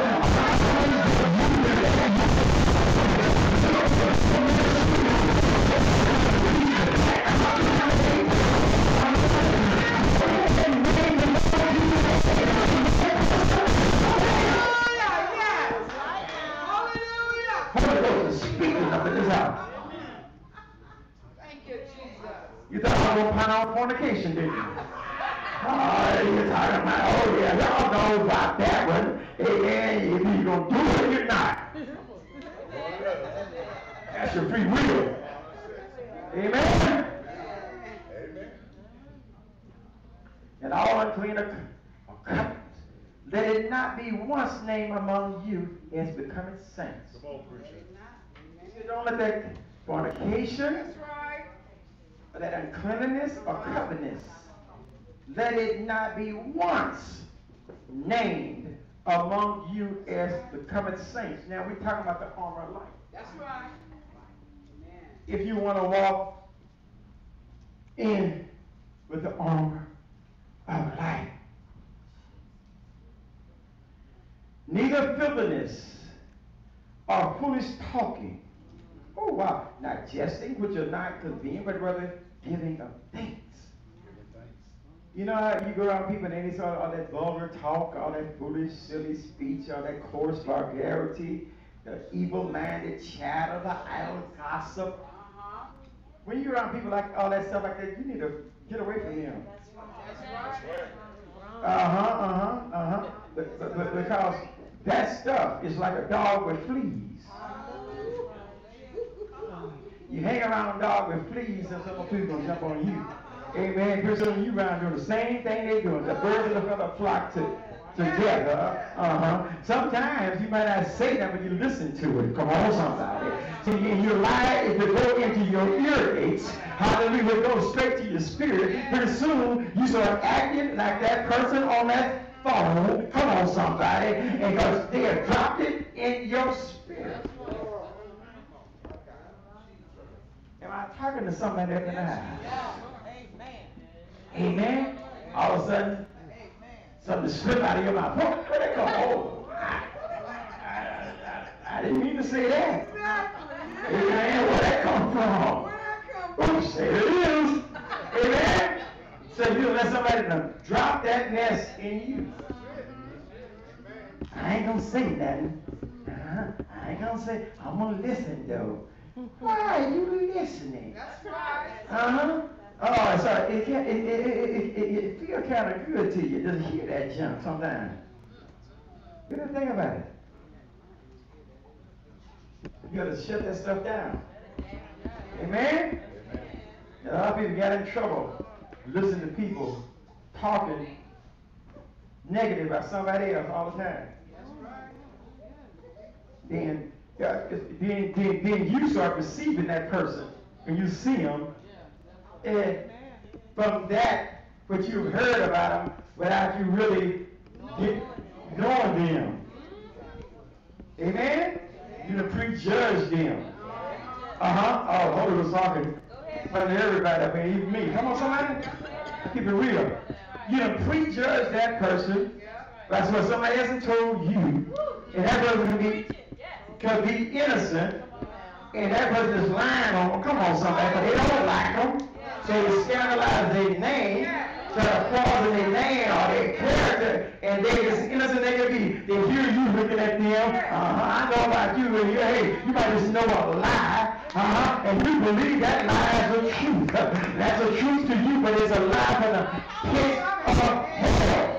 S1: Holy Ghost is speaking up in this house.
S2: Thank you, Jesus.
S1: You thought I was going to pound on fornication, didn't you? Oh, you're talking about, oh yeah, y'all know about that one. Amen. If you're going to do it, you're not. That's your free will. Amen. And all unclean are covered. Let it not be once named among you as becoming saints.
S4: Come on, preacher.
S1: You don't let that fornication, or that uncleanness or covetousness, let it not be once named among you as becoming saints. Now we're talking about the armor of life.
S2: That's right.
S1: If you want to walk in with the armor of life, neither filthiness or foolish talking. Oh wow, not jesting, which are not convenient, but rather giving of thanks. You know how you go around people and they say all that vulgar talk, all that foolish, silly speech, all that coarse vulgarity, the evil-minded chatter, the idle gossip. When you're around people like all that stuff like that, you need to get away from them. But because that stuff is like a dog with fleas. You hang around a dog with fleas, and some people gonna jump on you. Amen. Pretty soon you around doing the same thing they're doing. The birds of the feather flock together. Sometimes you might not say that, but you listen to it. Come on, somebody. See, in your life, if it go into your ear gates, hallelujah, it goes straight to your spirit. Pretty soon you start acting like that person on that phone. Come on, somebody. And because they have dropped it in your spirit. Am I talking to somebody up in the house? Amen. All of a sudden, something slip out of your mouth. Where they go? Oh, I didn't mean to say that. Amen. Where that come from? Oops, there it is. Amen. So you let somebody drop that mess in you. I ain't gonna say nothing. I ain't gonna say. I'm gonna listen though. Why are you listening?
S2: That's right.
S1: Oh, sorry. It feels kind of good to you just hear that junk sometimes. You gotta think about it. You gotta shut that stuff down. Amen? A lot of people got in trouble listening to people talking negative about somebody else all the time. Then you start perceiving that person when you see them, and from that, what you've heard about them, without you really knowing them. Amen? You to prejudge them. Oh, Holy was talking in front of everybody up here, even me. Come on, somebody. Keep it real. You to prejudge that person. That's what somebody else told you. And that person could be innocent. And that person is lying on them. Come on, somebody. But they don't like them. So they scandalize their name, try to poison their name or their character, and they as innocent they can be. They hear you looking at them. I know about you, and hey, you might just know a lie. And you believe that lie as a truth. That's a truth to you, but it's a lie from the pit of hell.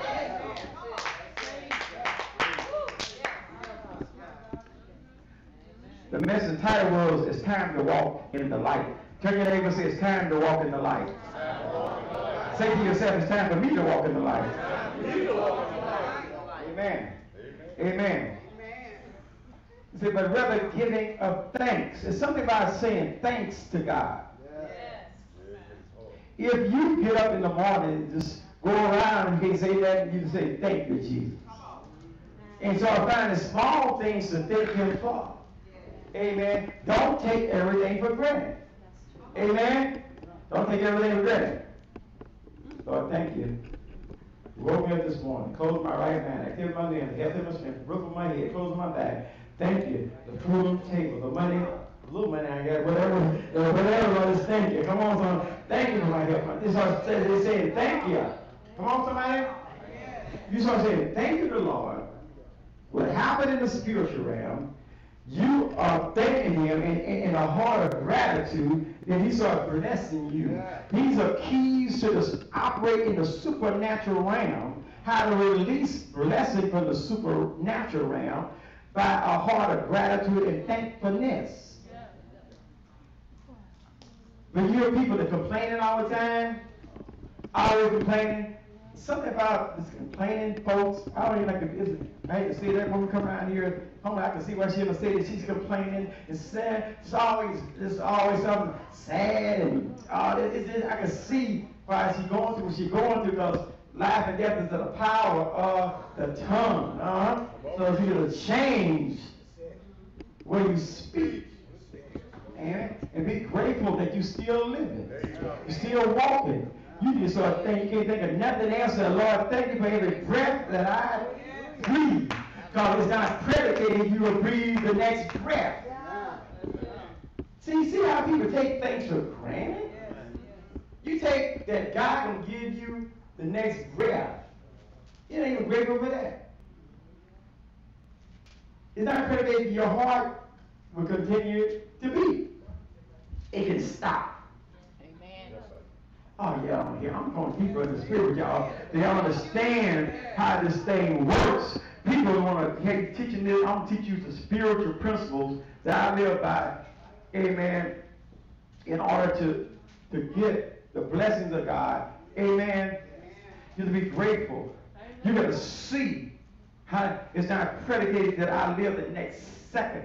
S1: The message title was, "It's time to walk in the light." Turn your neighbor and say, "It's time to walk in the light." Say to yourself, "It's time for me to walk in the light." Amen. Amen. See, but rather giving of thanks. It's something about saying thanks to God. If you get up in the morning and just go around and you can say that, and you can say, "Thank you, Jesus." And so I find the small things to thank Him for. Amen. Don't take everything for granted. Amen. Don't take everything for granted. Lord, thank you. You woke me up this morning, closed my right hand, activity of my limbs, health in my strength, roof of my head, closed my back. Thank you. The food on the table, the money, the little money I got, whatever, Lord, just thank you. Come on, son. Thank you for my help. This is what they say, thank you. Come on, somebody. You start saying, thank you to the Lord. What happened in the spiritual realm, you are thanking Him in the a heart of gratitude, then he starts blessing you. These are keys to operate in the supernatural realm. How to release blessing from the supernatural realm by a heart of gratitude and thankfulness. But you hear people that complaining all the time, always complaining. Something about this complaining, folks. I don't even like to. I hate to say that when we come around here. I can see why she ever say that she's complaining. It's sad. It's always something sad and all this. I can see why she's going through what she's going through, because life and death is in the power of the tongue. So if you to change when you speak, and be grateful that you're still living, you're still walking. You just sort of think, you can't think of nothing else than, Lord, thank you for every breath that I breathe. Because it's not predicated, you will breathe the next breath. See how people take things for granted? You take that God can give you the next breath. You ain't even grateful for that. It's not predicated, your heart will continue to beat. It can stop. Oh, yeah, I'm going deeper in the spirit, y'all. They understand how this thing works. People want to, hey, teaching this, I'm going to teach you the spiritual principles that I live by, amen, in order to get the blessings of God, amen. You have to be grateful. You got to see how it's not predicated that I live the next second.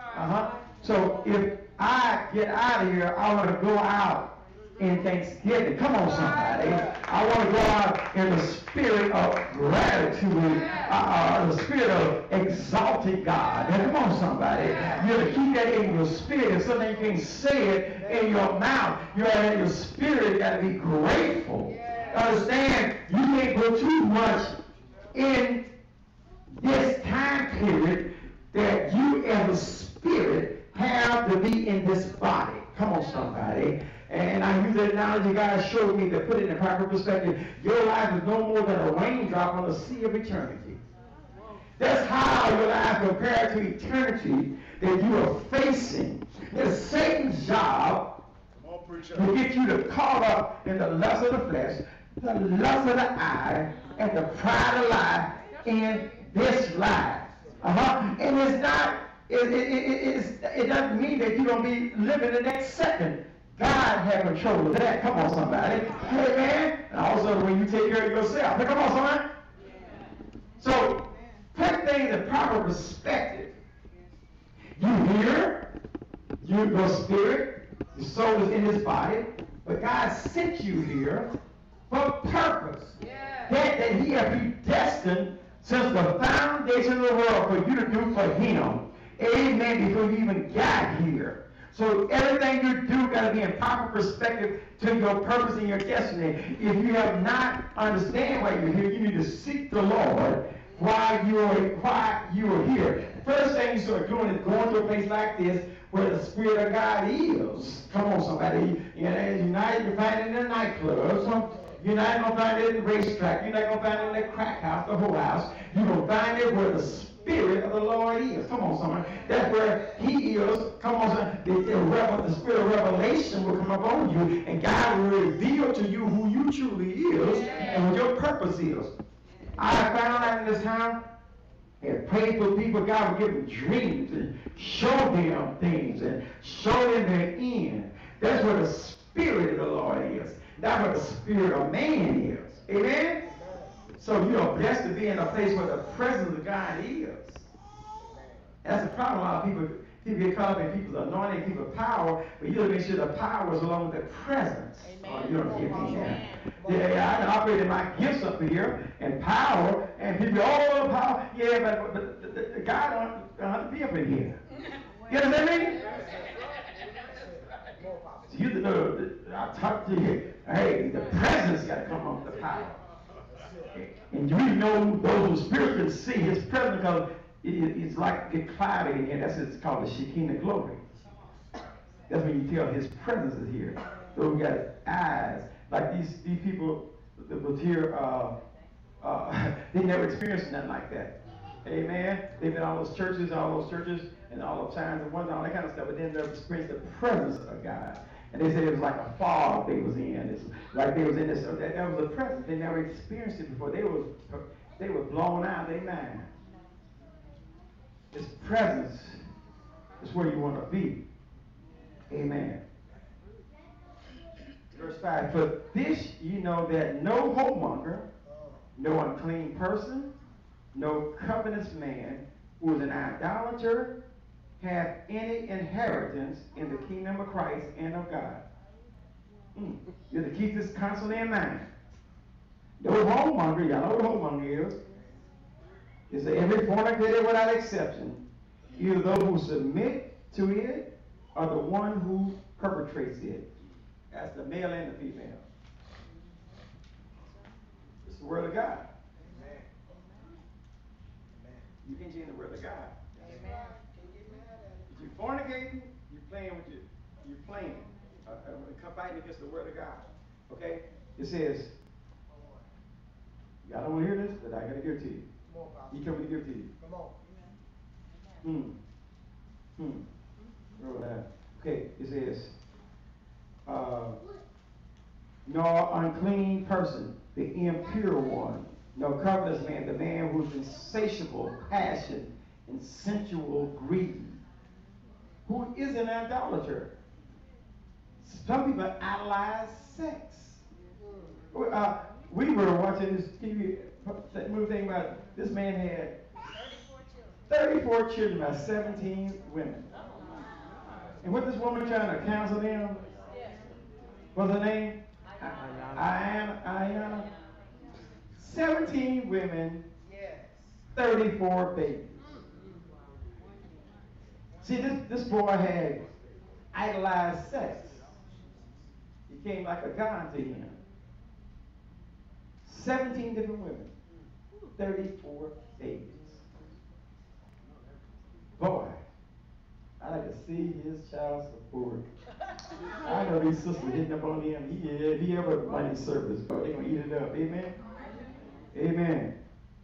S1: So if I get out of here, I want to go out in thanksgiving. Come on, somebody. I want to go out in the spirit of gratitude, the spirit of exalting God. Now, come on, somebody. You have to keep that in your spirit so that you can say it in your mouth. You have in your spirit got to be grateful. Understand, you can't go too much in this time period that you as a spirit have to be in this body. Come on, somebody. And I use the analogy God showed me to put it in a proper perspective. Your life is no more than a raindrop on the sea of eternity. That's how your life compared to eternity that you are facing. It's Satan's job to get you to caught up in the lust of the flesh, the lust of the eye, and the pride of life in this life. And it's not, it doesn't mean that you're going to be living the next second. God has control of that. Come on, somebody. Amen. And also when you take care of yourself. Come on, somebody. So, put things in proper perspective. You here, your spirit, your soul is in this body, but God sent you here for a purpose. That he has predestined since the foundation of the world for you to do for him. Amen. Before you even got here. So everything you do got to be in proper perspective to your purpose and your destiny. If you have not understand why you're here, you need to seek the Lord while you are here. First thing you start doing is going to a place like this where the Spirit of God is. Come on, somebody. You're not going to find it in a nightclub. You're not going to find it in the racetrack. You're not going to find it in the crack house, the whole house. You're going to find it where the Spirit of the Lord is. Come on, someone. That's where he is. Come on, son. The spirit of revelation will come upon you, and God will reveal to you who you truly is and what your purpose is. I found out in this time and prayed for people. God will give them dreams and show them things and show them their end. That's where the Spirit of the Lord is. That's where the spirit of man is. Amen? So you are blessed to be in a place where the presence of God is. That's the problem. A lot of people get caught up in people's anointing, people's power, but you have to make sure the power is along with the presence.
S3: Amen.
S1: You don't get me there. Yeah, I can operate in my gifts up here and power, and people, oh, power. Yeah, but the God don't have to be up in here. You understand me? So you know, I talk to you. Hey, the presence got to come on the power. And you know those who spirit can see his presence because it's like the cloud in here. That's it's called the Shekinah glory. That's when you tell his presence is here. So we got eyes. Like these people that was here, they never experienced nothing like that. Amen. They've been all those churches, and all of signs and wonders, all that kind of stuff, but then they experienced the presence of God. And they said it was like a fog they was in. It's like they was in this, that was a presence. They never experienced it before. They were blown out of their mind. This presence is where you want to be. Amen. Verse 5, for this you know that no whoremonger, no unclean person, no covetous man, who is an idolater, have any inheritance in the kingdom of Christ and of God. You have to keep this constantly in mind. No whoremonger, y'all know what whoremonger is. It's every fornicator without exception, either those who submit to it or the one who perpetrates it. That's the male and the female. It's the word of God. Amen. You can change the word of God. Amen. If you're fornicating, you're playing with you. You're playing. Fighting against the word of God. Okay? It says, y'all don't want to hear this, but I got to give it to you. He told me to give it to you. Come on. Roll that. Okay, it says, nor unclean person, the impure one, no covetous man, the man who's insatiable, passion, and sensual greed, who is an idolater. Some people idolize sex. We were watching this TV, that movie thing about this man had 34 children by 17 women. And what this woman trying to counsel them? What's her name? Ayana. 17 women, 34 babies. See, this boy had idolized sex. It came like a god to him. 17 different women, 34 babies. Boy, I like to see his child support. I know these sisters hitting up on him. He ever money service, but they're going to eat it up. Amen? Amen.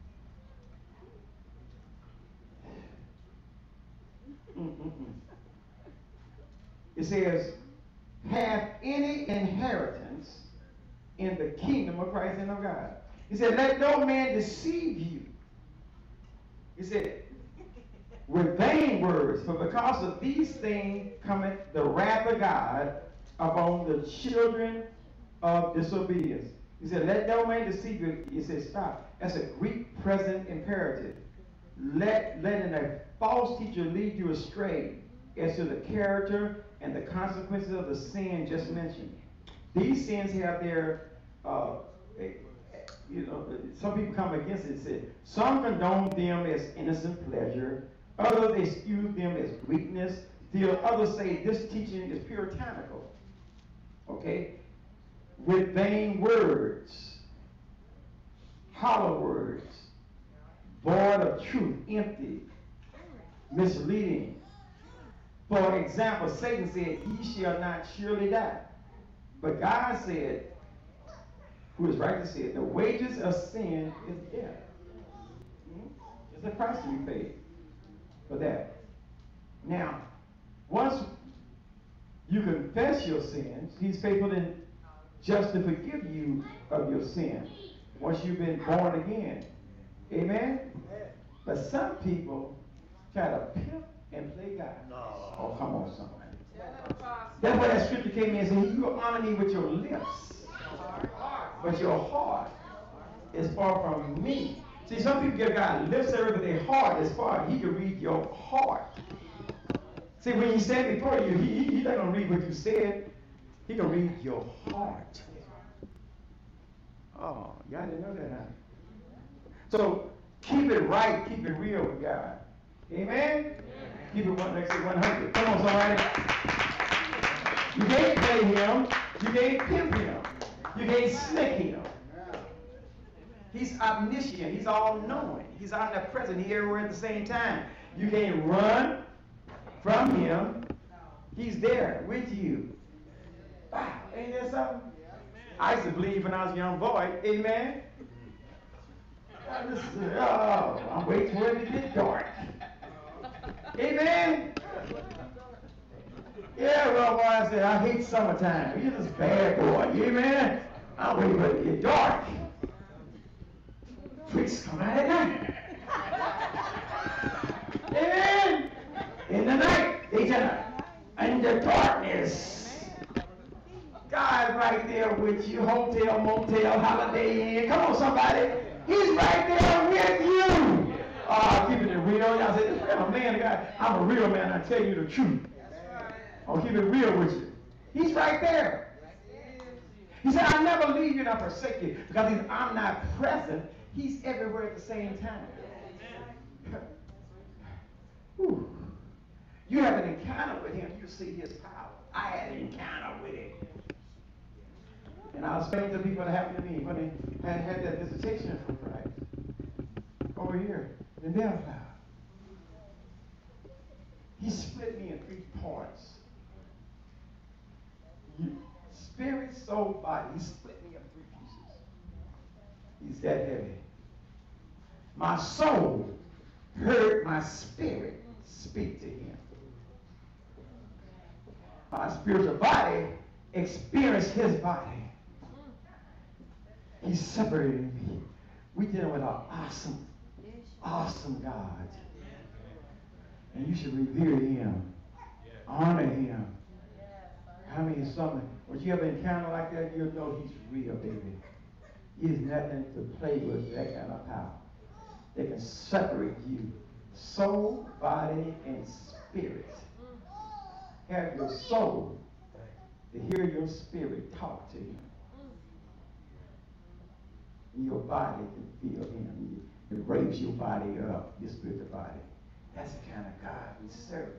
S1: It says, have any inheritance in the kingdom of Christ and of God. He said, let no man deceive you. He said, with vain words, for because of these things cometh the wrath of God upon the children of disobedience. He said, let no man deceive you. He said, stop. That's a Greek present imperative. Letting a false teacher lead you astray as to the character and the consequences of the sin just mentioned. These sins have their, some people come against it and say, some condone them as innocent pleasure, others excuse them as weakness, others say this teaching is puritanical. Okay? With vain words, hollow words, void of truth, empty, misleading. For example, Satan said, ye shall not surely die. But God said, who is righteous said, the wages of sin is death. It's a price to be paid for that. Now, once you confess your sins, he's faithful and just to forgive you of your sin. Once you've been born again. Amen? But some people try to pimp and play God. Oh, come on, somebody. That's why that scripture came in and said, you will honor me with your lips, but your heart is far from me. See, some people give God lip service, but their heart is far. He can read your heart. See, when you stand before you, he's not going to read what you said. He can read your heart. Oh, y'all didn't know that, huh? So, keep it right, keep it real with God. Amen? Keep it 100. Come on, somebody. You can't play him. You can't pimp him. You can't slick him. He's omniscient. He's all-knowing. He's omnipresent. He's everywhere at the same time. You can't run from him. He's there with you. Wow, ain't that something? I used to believe when I was a young boy. Amen? I'm waiting for it to get dark. Amen? Yeah, well, boy, I said, I hate summertime. You're just bad boy. Amen? I'm waiting for it to get dark. Freaks come out at night. Amen? In the night, daytime. In the darkness. God right there with you. Hotel, motel, holiday inn. Come on, somebody. He's right there with you. Keeping it real. Y'all say, I'm a man of God. I'm a real man. I tell you the truth. I'll keep it real with you. He's right there. He said, I never leave you and I forsake you. Because if I'm not present, he's everywhere at the same time. Whew. You have an encounter with him, you see his power. I had an encounter with him. And I was explaining to people what happened to me when they had that visitation from Christ. Over here, in Bellflower. He split me in 3 parts. Spirit, soul, body. He split me in 3 pieces. He's that heavy. My soul heard my spirit speak to him. My spiritual body experienced his body. He separated me. We dealing with an awesome God. And you should revere him. Honor him. How many something? When you have an encounter like that, you'll know he's real, baby. He is nothing to play with, that kind of power. They can separate you. Soul, body, and spirit. Have your soul to hear your spirit talk to him. Your body can feel him. It raise your body up, your spiritual body. That's the kind of God we serve.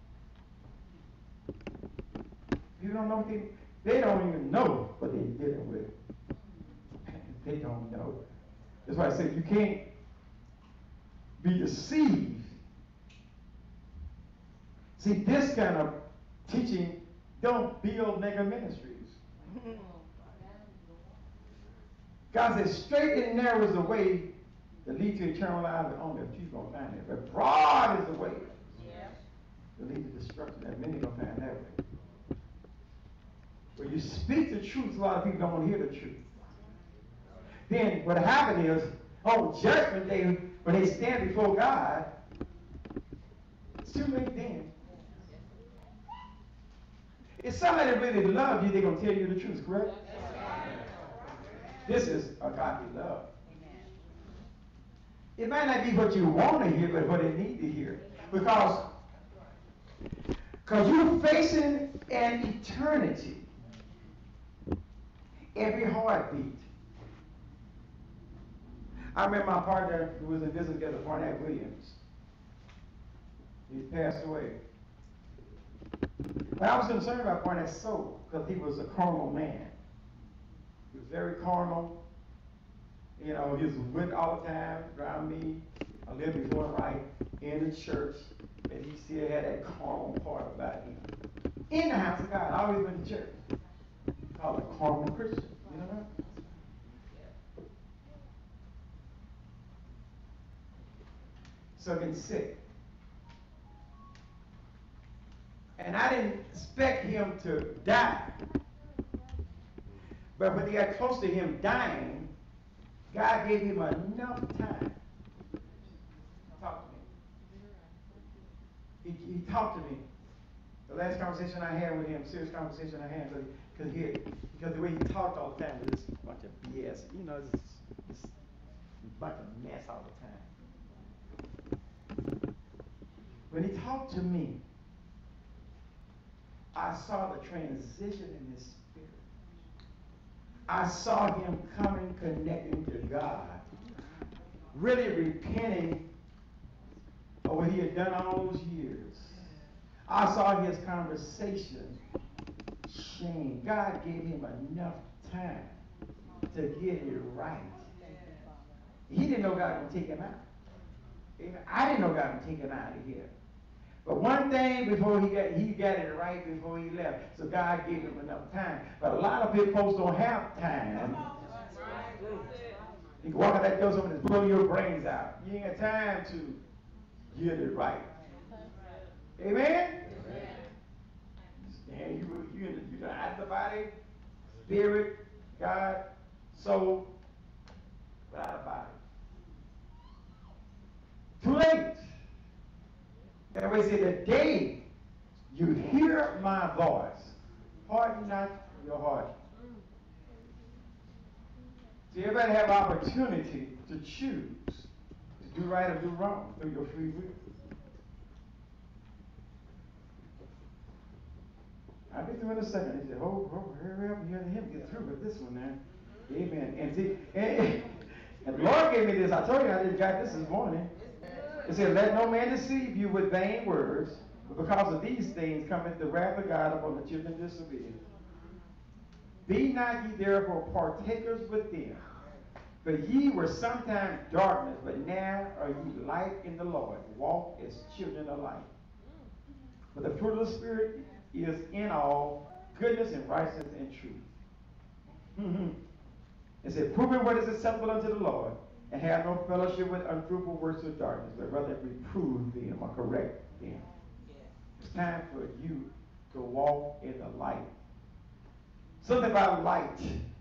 S1: You don't know they don't even know what they're dealing with. They don't know. That's why I said you can't be deceived. See, this kind of teaching don't build mega ministries. God says, straight and narrow is the way that lead to eternal life, but only a few going to find it. But broad is the way that lead to destruction, that many going to find that way. When you speak the truth, a lot of people don't want to hear the truth. Then what happened is, on judgment day, when they stand before God, it's too late then. If somebody really loves you, they're going to tell you the truth, correct? This is a godly love. It might not be what you want to hear, but what they need to hear. Because you're facing an eternity. Every heartbeat. I remember my partner who was in business together, Barnett Williams. He passed away. But I was concerned about Barnett's soul because he was a carnal man. He was very carnal. You know, he was with all the time around me. I lived before him right in the church. And he still had that carnal part about him. In the house of God. I always went to church. Called a carnal Christian. You know that? So getting sick. And I didn't expect him to die. But when he got close to him dying, God gave him enough time to talk to me. He talked to me. The last conversation I had with him, serious conversation I had, because the way he talked all the time was just a bunch of BS. You know, it's a bunch of mess all the time. When he talked to me, I saw the transition in his spirit. I saw him coming, connecting to God, really repenting of what he had done all those years. I saw his conversation change. God gave him enough time to get it right. He didn't know God would take him out. I didn't know God would take him out of here. But one thing before he got it right before he left. So God gave him enough time. But a lot of people folks don't have time. You can walk out that door, someone is blowing your brains out. You ain't got time to get it right. Amen? And you out the body, spirit, God, soul, out of body. Too late. Everybody say, the day you hear my voice, harden not your heart. See, everybody have opportunity to choose to do right or do wrong through your free will. I'll get through in a second. He said, oh, hurry up and hear him get through with this one now. Amen. And see, and the Lord gave me this. I told you I just got this morning. It said, let no man deceive you with vain words, but because of these things cometh the wrath of God upon the children of disobedience. Be not ye therefore partakers with them. For ye were sometime darkness, but now are ye light in the Lord. Walk as children of light. For the fruit of the Spirit is in all goodness and righteousness and truth. It said, proving what is acceptable unto the Lord, and have no fellowship with unfruitful works of darkness, but rather reprove them or correct them. It's time for you to walk in the light. Something about light.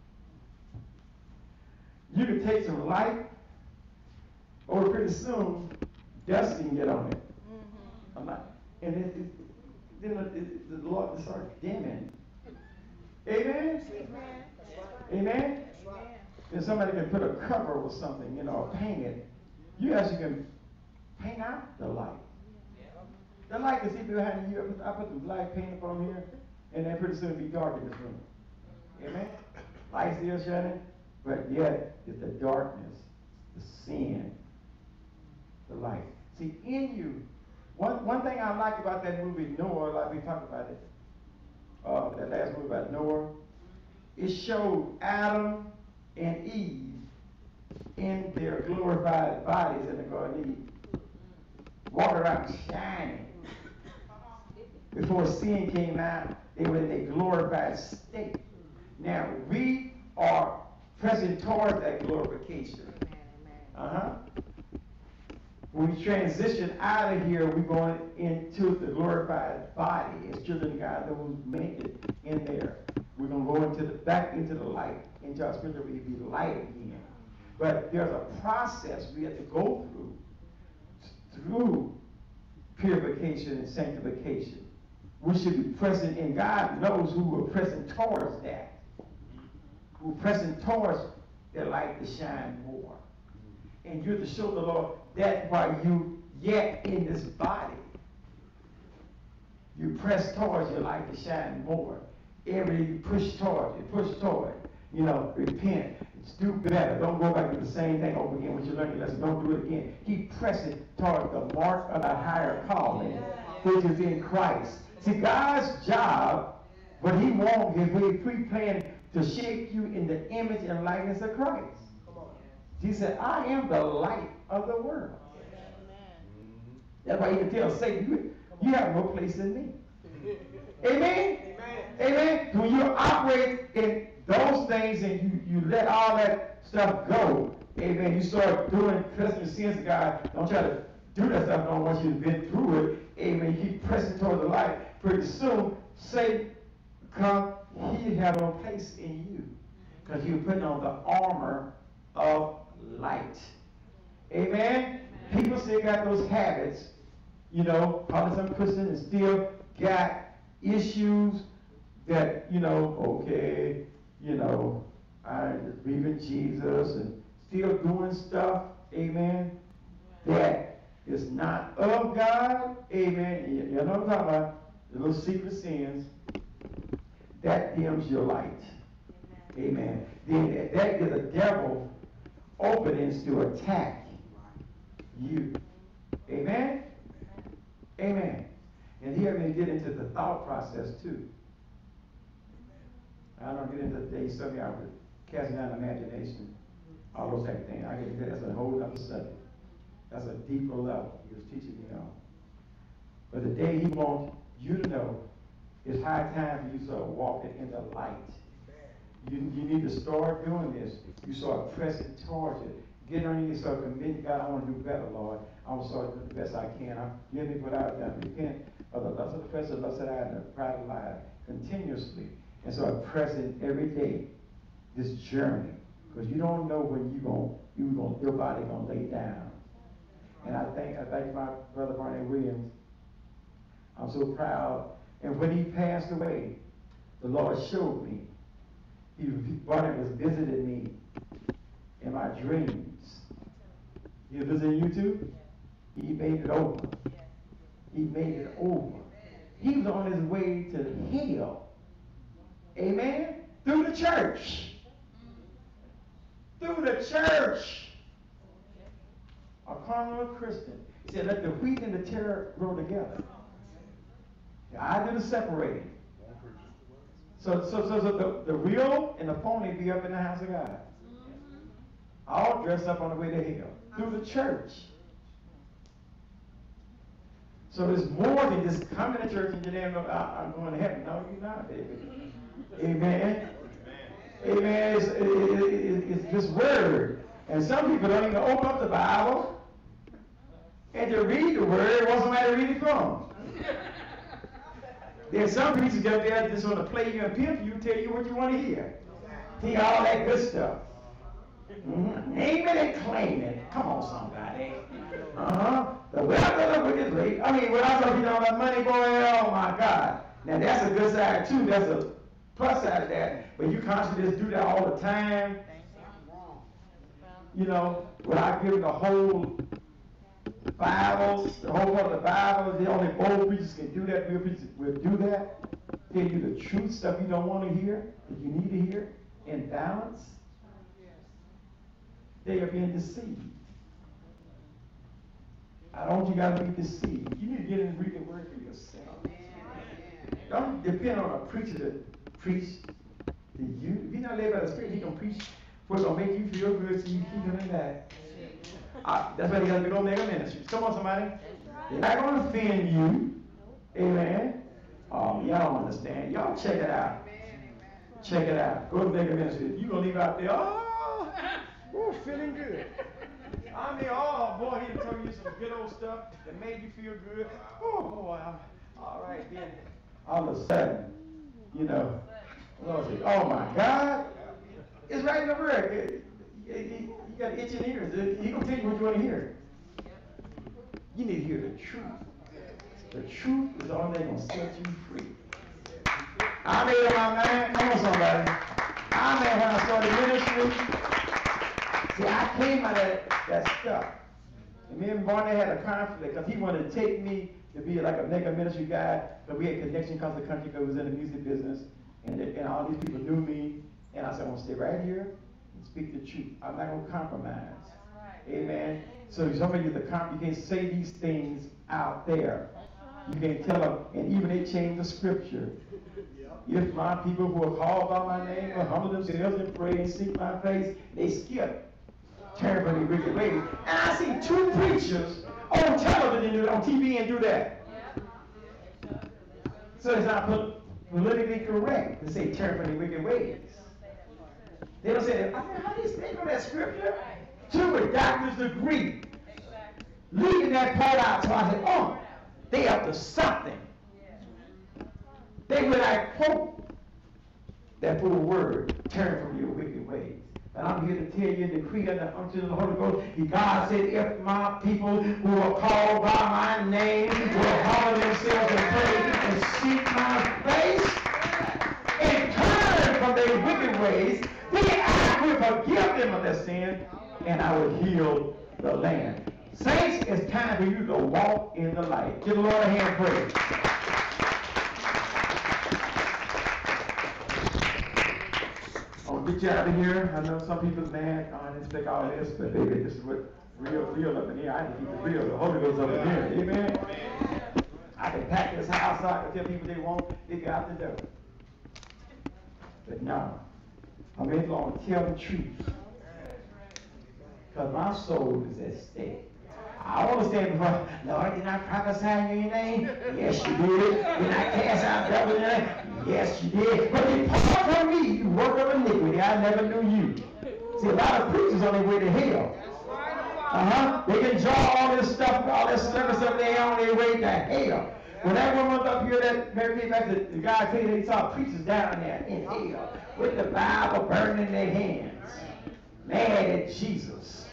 S1: You can take some light, or pretty soon, dust can get on it. I'm not, and then the Lord starts dimming. Amen? Amen? And somebody can put a cover with something, or paint it. You actually can paint out the light. The light can see behind you. I put the light paint up on here, and then pretty soon it'll be dark in this room. Amen? Light still shining, but yet it's the darkness, the sin, the light. See, in you, one thing I like about that movie Noah, like we talked about it, that last movie about Noah, it showed Adam and Eve in their glorified bodies in the Garden of Eden, walking around shining. Before sin came out, they were in a glorified state. Now, we are pressing towards that glorification. When we transition out of here, we're going into the glorified body as children of God that was made in there. We're going to go back into the light, into our spiritual be light again. But there's a process we have to go through purification and sanctification. We should be pressing, and God knows who we're pressing towards that. We're pressing towards the light to shine more. And you're to show the Lord that while you yet in this body, you press towards your light to shine more. Every day you push toward it, repent, do better. Don't go back to the same thing over again when you learn your lesson. Don't do it again. Keep pressing toward the mark of the higher calling, which is in Christ. See, God's job, what he wants is we pre-planned to shape you in the image and likeness of Christ. He said, I am the light of the world. That's why he can tell Satan, you have no place in me. Amen? Amen? When you operate in those things and you let all that stuff go, amen, you start doing pressing sins to God. Don't try to do that stuff once you've been through it. Amen. You keep pressing toward the light. Pretty soon, Satan come, he have no place in you. Because you're putting on the armor of light. Amen? People still got those habits, calling some Christian and still got issues that, I believe in Jesus and still doing stuff, amen, that is not of God, amen. You know what I'm talking about? The little secret sins, that dims your light. Amen. Then that gives the devil openings to attack you. Amen? Amen. And here we get into the thought process too. I don't get into the day some of y'all casting down imagination, all those type of things. I get into that's a whole other subject. That's a deeper level he was teaching me on. But the day he wants you to know, it's high time for you to start walking in the light. You need to start doing this. You start pressing towards it. Get on your start committing. God, I want to do better, Lord. I want to start doing the best I can. Give me what I've done. Repent of the lust of the flesh, the lust of the eye, and the pride of life continuously. And so I press in every day this journey, because you don't know when your body gonna lay down. And I thank my brother Barney Williams. I'm so proud. And when he passed away, the Lord showed me. Barney was visiting me in my dreams. He was visiting you too? He made it over. He made it over. He was on his way to hell. Amen? Through the church. Through the church. A carnal Christian. He said, let the wheat and the tare grow together. I do the separating. So the real and the phony be up in the house of God. All dressed up on the way to hell. Through the church. So there's more than just coming to church and you damn know I'm going to heaven. No, you're not, baby. Amen. Amen. It's this word. And some people don't even open up the Bible and to read the word, want somebody to read it from. There's some preachers out there that just want to play you and pimp you, tell you what you want to hear. Think all that good stuff. Name it and claim it. Come on, somebody. The wealth of the wicked rate. I mean, when I talk you all that money, boy, oh my God. Now that's a good side too. That's a plus side of that. But you constantly just do that all the time. You know, without giving the whole Bible, the whole part of the Bible, the only bold preachers can do that. Real preachers will do that. Tell you the truth, stuff you don't want to hear, that you need to hear, in balance. They are being deceived. I don't want you guys to be deceived. You need to get in and read the word for yourself. Don't depend on a preacher to preach to you. If you're not led by the Spirit, he can preach what's going to make you feel good so you keep doing that. That's why you got to be on Mega Ministries. Come on, somebody. They're not going to offend you. Amen. Y'all don't understand. Y'all check it out. Check it out. Go to Mega Ministries. You're going to leave out there, feeling good. I mean, oh boy, he'll tell you some good old stuff that made you feel good. Oh boy, all right then. All of a sudden, you know, Lord said, oh my God, it's right in the word. You got itching ears. He gonna tell you what you want to hear. You need to hear the truth. The truth is the only thing gonna set you free. I made up my mind. Come on, somebody. I made when I started ministry. See, I came out of that stuff. And me and Barney had a conflict because he wanted to take me to be like a mega ministry guy, but we had connection across the country because we was in the music business, and all these people knew me. And I said, I want to stay right here and speak the truth. I'm not going to compromise. Amen. So some of you, you can't say these things out there. You can't tell them, and even they change the scripture. If my people who are called by my name will humble themselves and pray and seek my face, they skip. Turn from the wicked ways. And I see two preachers on television, on TV, and do that. So it's not politically correct to say turn from the wicked ways. They don't say that. I said, how do you speak on that scripture? Two with doctor's degree. Leaving that part out. So I said, oh, they up to something. They would I quote that full word, turn from your wicked ways. And I'm here to tell you, decree under the unction of the Holy Ghost. God said, if my people who are called by my name will humble themselves and pray and seek my face and turn from their wicked ways, then I will forgive them of their sin and I will heal the land. Saints, it's time for you to walk in the light. Give the Lord a hand praise. Get you out of here. I know some people's mad. Oh, I didn't expect all this, but baby, this is what real up in here. I can keep it real. The Holy Ghost up in here. Amen. I can pack this house so I can tell people they won't, they get out the door. But no, I'm able to tell the truth. Because my soul is at stake. I want to stand before, Lord, did I prophesy in your name? Yes, you did. Did I cast out devils in your name? Yes, you did. But depart from me, you work of iniquity. I never knew you. See, a lot of preachers on their way to hell. They can draw all this stuff, all this clever stuff, they on their way to hell. When that woman was up here, that Mary came back, the guy said they saw preachers down there in hell with the Bible burning in their hands, mad at Jesus.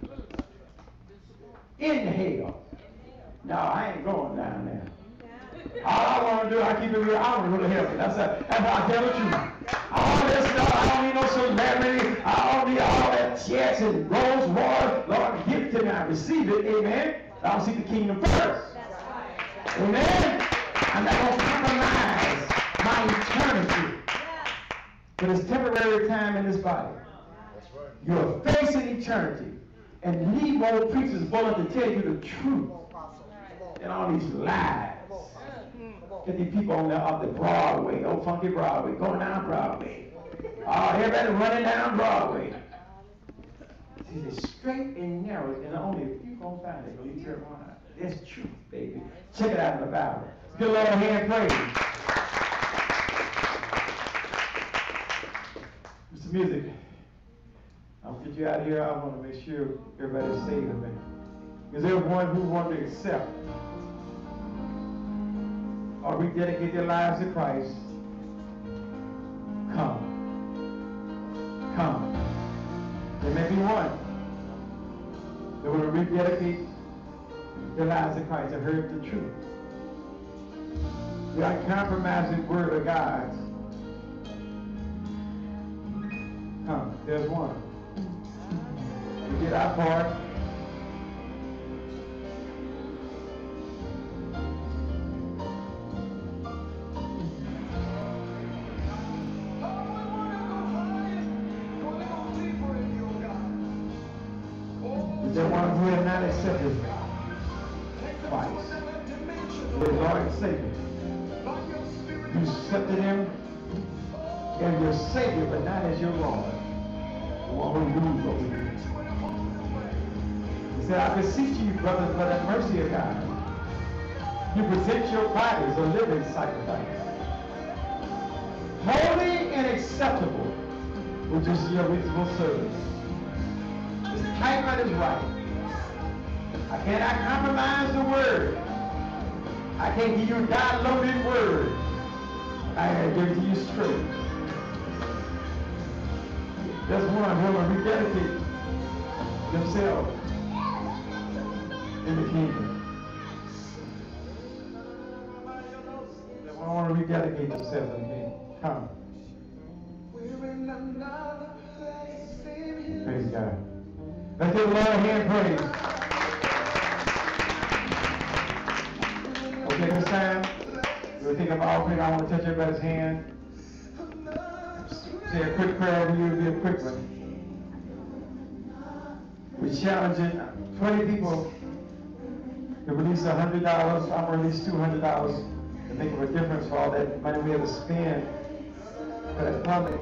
S1: In hell. No, I ain't going down there. All I want to do, I keep it real, I want to go to heaven. That's how I tell the truth. All this stuff, I don't need no celebrity. I don't need all that checks and Rolls Royce. Lord, give it to me. I receive it. Amen. I don't see the kingdom first. Amen. I'm not going to compromise my eternity for this temporary time in this body. You're facing eternity. And leave old preachers willing to tell you the truth. And all these lies. Get these people on up the Broadway, old funky Broadway, going down Broadway. Oh, everybody running down Broadway. See, it's straight and narrow, and only a few gonna find it. Believe it or not. That's truth, baby. Check it out in the Bible. Give a Lord a hand praise. Mr. Music, I'll get you out of here. I want to make sure everybody's saved. Is there one who wants to accept or rededicate their lives to Christ? Come. Come. There may be one that will rededicate their lives to Christ and heard the truth. The uncompromising word of God. Come. There's one. We did our part. Is there one who has not accepted Christ? Your Lord and Savior. You accepted Him as your Savior, but not as your Lord. The one who rules over you. He said, I beseech you, brothers, by the mercy of God, you present your bodies a living sacrifice, holy and acceptable, which is your reasonable service. This tight is right. I cannot compromise the word. I can't give you a downloaded word. I gotta give it to you straight. There's one who will rededicate themselves in the kingdom. There's one who want to rededicate themselves in the kingdom. Come. Praise God. Let's give the Lord a hand praise. Okay, this time, we'll think of offering. I want to touch everybody's hand. Say a quick prayer over you. It'll be a quick one. We're challenging 20 people to release $100. I'm going to release $200 to make a difference for all that money we have to spend for that plumbing.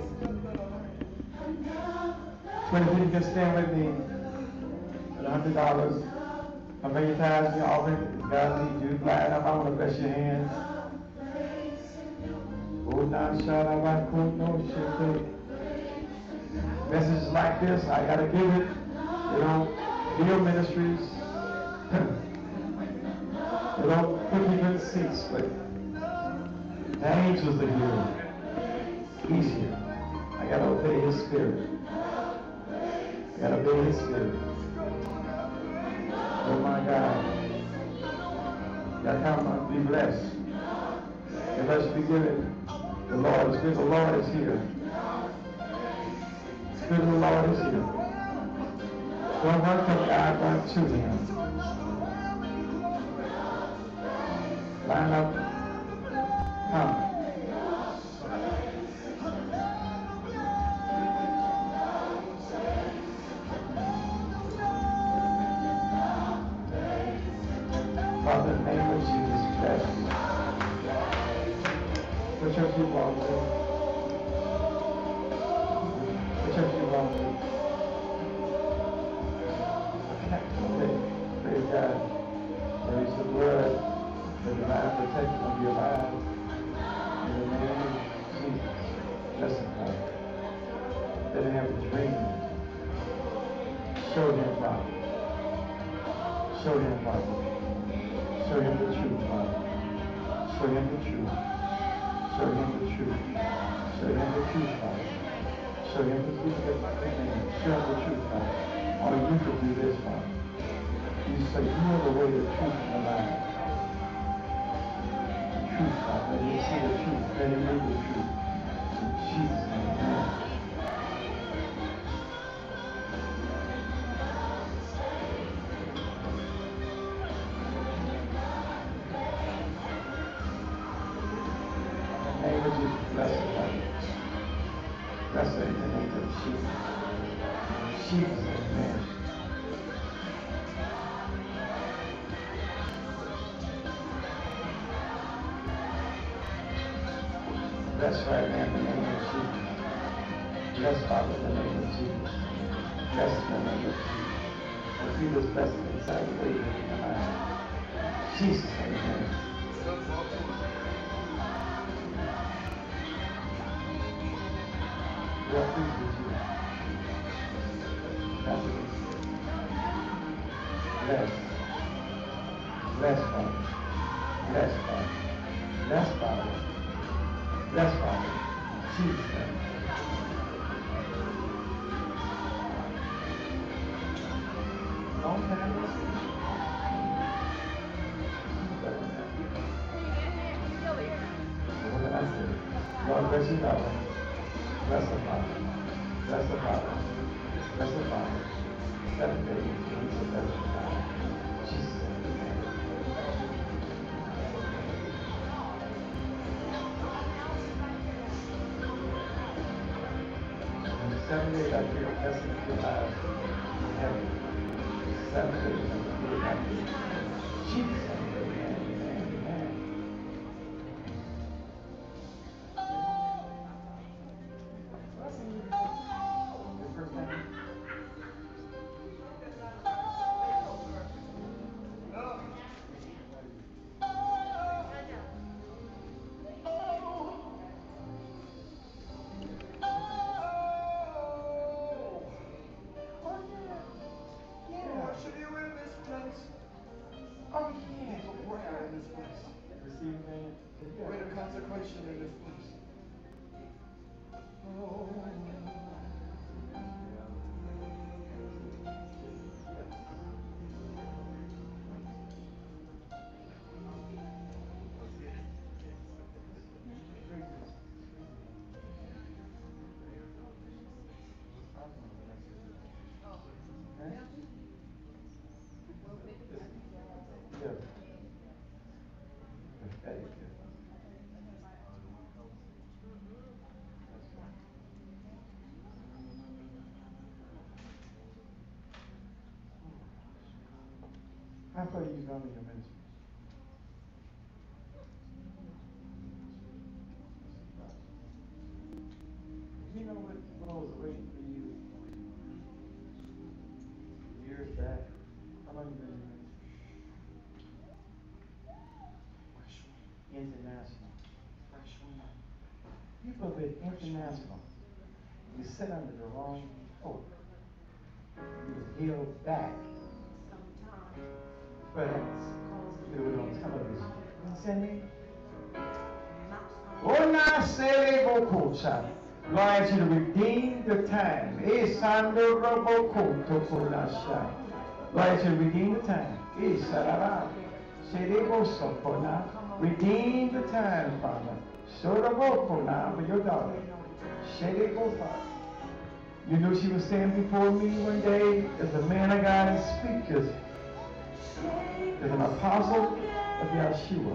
S1: 20 people can stand with me at $100. How many times you offering? God leads you. Line up. I want to bless your hands. Messages like this, I gotta give it. They don't heal ministries. They don't put people in seats, but the angels are here. He's here. I gotta obey His Spirit. I gotta obey His Spirit. Oh my God. Y'all come on, be blessed. And let's be given. The Lord is here. The Lord is here. The Spirit of the Lord is here. Don't run from God, run to Him. Line up. Come. Father, in the name of Jesus, bless you. What church you belong to? What church you belong to? Okay. Praise God. There is the blood, the divine protection of your lives. In the name of Jesus. Bless them, Father. Let them have a dream. Show them, Father. Show them, Father. Show him the truth, Father. Show him the truth. Show him the truth. Show him the truth, Father. Show him the truth. Show him the truth, Father. Only you can do this, Father. You say you are the way, the truth, and the life. The truth, Father. Let him see the truth. Let him live the truth. In Jesus' name, amen. Name of Jesus, bless her, Father. Bless her in the name of Jesus. Jesus, amen. Bless right now in the name of Jesus. Bless Father in the name of Jesus. Bless in the name of Jesus. I feel this blessing inside the way in my life. Jesus, amen. We are pleased with you. That's it. Bless. Bless Father. Bless Father. Bless Father. Bless Father. Jesus' name. Long time no see. What did I say? God bless you, Father. Bless the Father. Bless the Father. Bless the Father. 7 days. Weeks of blessing, God. Jesus' name. Amen. 7 days I give a blessing to your lives in heaven. 7 days I give it back to you. Jesus' name. Amen. Amen. Amen. Your first name?
S4: Worship you in this place.
S1: Oh, yeah.
S4: There's a prayer in this place.
S1: Receive man.
S4: Greater consecration in this place. Oh.
S1: How far you gone in your ministry? You know what was waiting for you years back? How long you been in ministry? International. People have been international. You sit under the wrong hope. You was held back. Perhaps you do it on television. You understand me? Lord, I say, Lord, I ask you to redeem the time. Lord, I ask you to redeem the time. Redeem the time, Father. For your daughter. You knew she was standing before me one day as a man of God and speakers, as an apostle of Yeshua.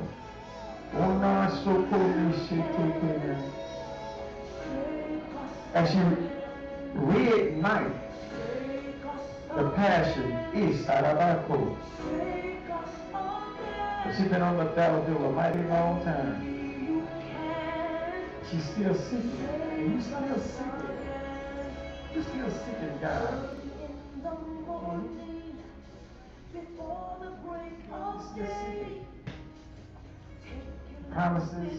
S1: As you reignite the passion, she's been on the battlefield a mighty long time. She's still seeking. And you still seeking. You still seeking God. You still seeking. Promises.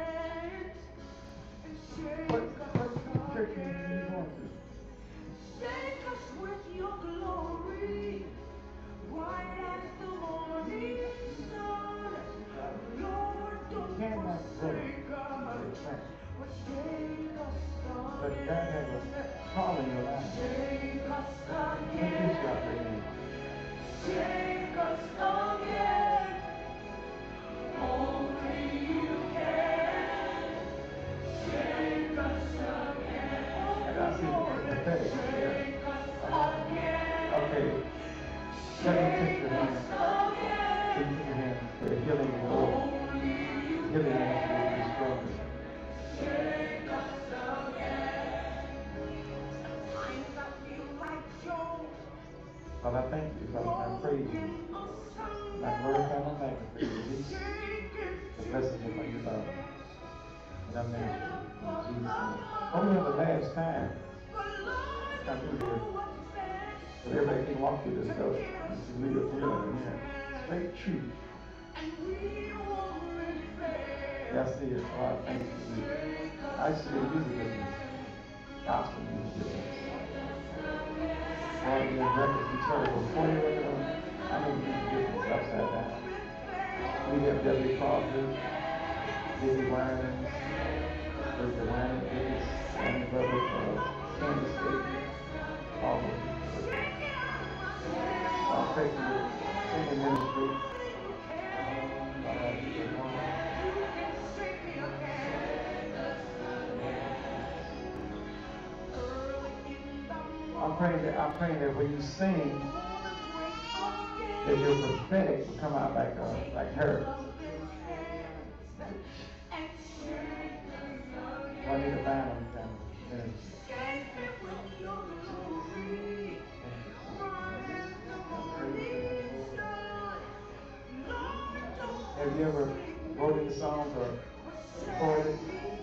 S1: What church are you going to?
S5: Shake us with your glory, bright as the morning sun. Lord, don't
S1: God has a call in your life. Take us again. Take us again. Only you can. Take us again. And I see the prophetic here. Okay. Let me take your hand. Take your hand. For the healing of the Lord. Healing has to be stronger. Father, I thank you, Father, I praise you. I glorify and magnify you. Release the blessings upon your Father. And I'm ministering in Jesus' name. Only on the last time, come through here. So everybody can walk through this door. You can leave it here and here. Straight truth. Yes, it is. Oh, I thank you. I see the music business. Gospel music business. All the records we try to go 40 records on. I know we can get this upside down. We have Debbie Crawford, Dizzy Winans, there's the Winan business, and the brother Candy State, all of them. I'll take you to singing ministry. I'm praying that when you sing, that your prophetic will come out like her. I need a band on kind of ministry. Have you ever wrote any songs or recorded?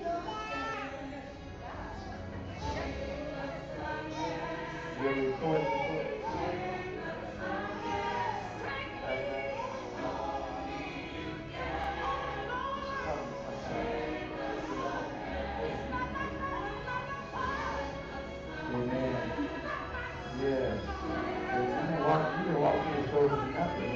S1: You ever recorded before? Amen. Yes. You can walk through the doors with nothing.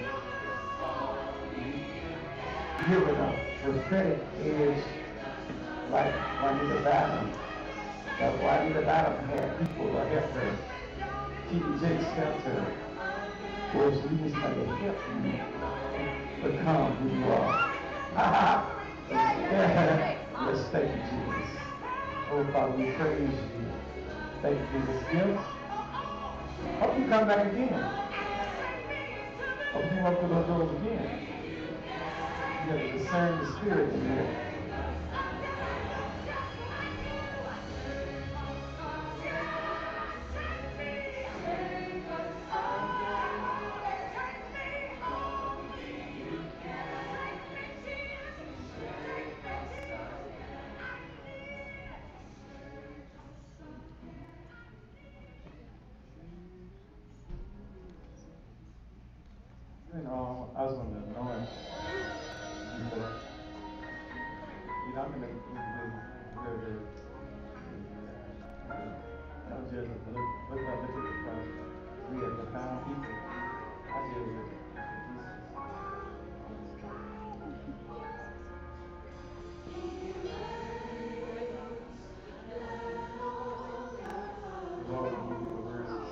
S1: Here we go. Prophetic is like Juanita Bynum. That Juanita Bynum had people that helped her. T.D. Jakes helped her. Was you just like to help you become who you are. Yes, thank you, Jesus. Oh, Father, we praise you. Thank you, Jesus. Yes. Hope you come back again. Hope you walk through those doors again. You have to discern the spirit in there. You know, I was on the noise before. You know, I'm in the business. I was just looking up at the cross. We had profound people. I just looked at the Lord will give you the words to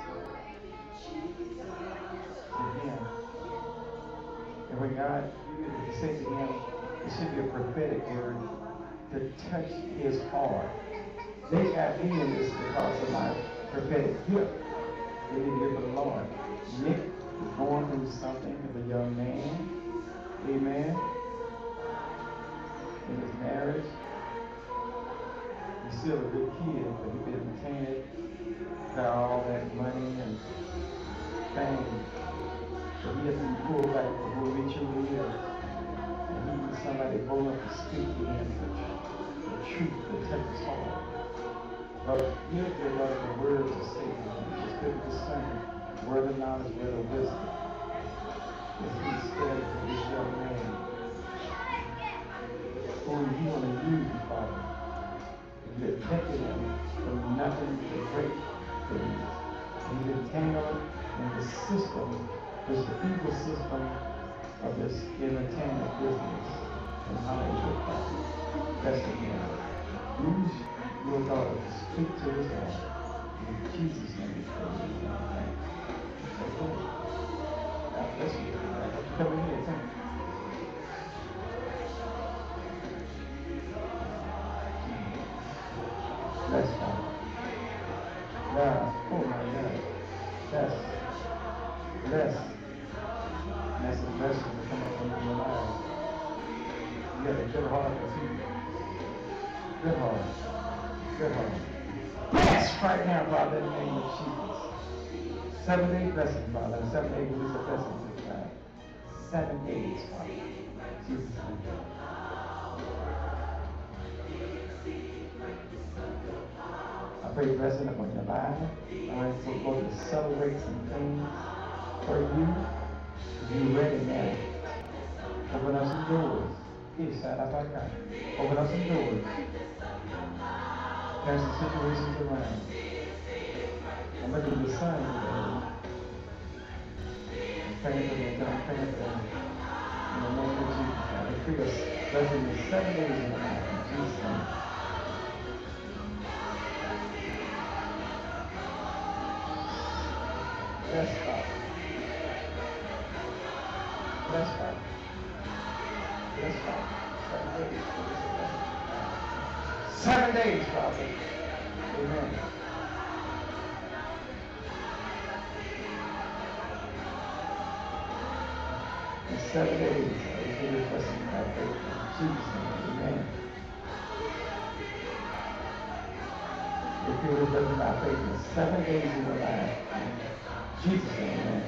S1: him. And when God, you say to him, it should be a prophetic word to touch his heart. They got me in this because of my prophetic gift. They didn't hear from the Lord. Nick is going through something as a young man. Amen. In his marriage. He's still a good kid, but he's been tainted by all that money and fame. So he has to be pulled back to who he truly is. And he needs somebody bold enough to speak to him the truth that touches his heart. But give your Lord the word to say to him. Just give it discernment. Word of knowledge, word of wisdom. As he stands for this young man. Whom you want to use, Father. You have taken him from nothing to great things. He's entangled in the system, this evil system of this entertainment business in Hollywood. That's the end. Use your daughter speak to his heart. In Jesus' name. Amen. God bless you. Come in here. Come. Bless God. Yeah. Oh my God. Yes. Bless. That's the blessing to come up from your life. You got a good heart to see. Good heart. Good heart. Bless right now, Father, in the name of Jesus. 7 days blessing, Father. 7 days release a blessing to God. 7 days, Father. Jesus' name. I pray blessing upon your life. I pray for God to celebrate some things for you. You ready now. Open up some doors. Yes, open up some doors. Turn some situations around. I'm looking at the sun today. I'm praying for them. I'm praying for them. In the name of Jesus, I decree a blessing in 7 days in the life. In Jesus' name. Bless God. Bless God. Bless God. 7 days. 7 days, Father. Amen. In 7 days, I decree this blessing in my faith. In Jesus' name. Amen. Decree this blessing by faith in 7 days in your life. In Jesus' name. Amen.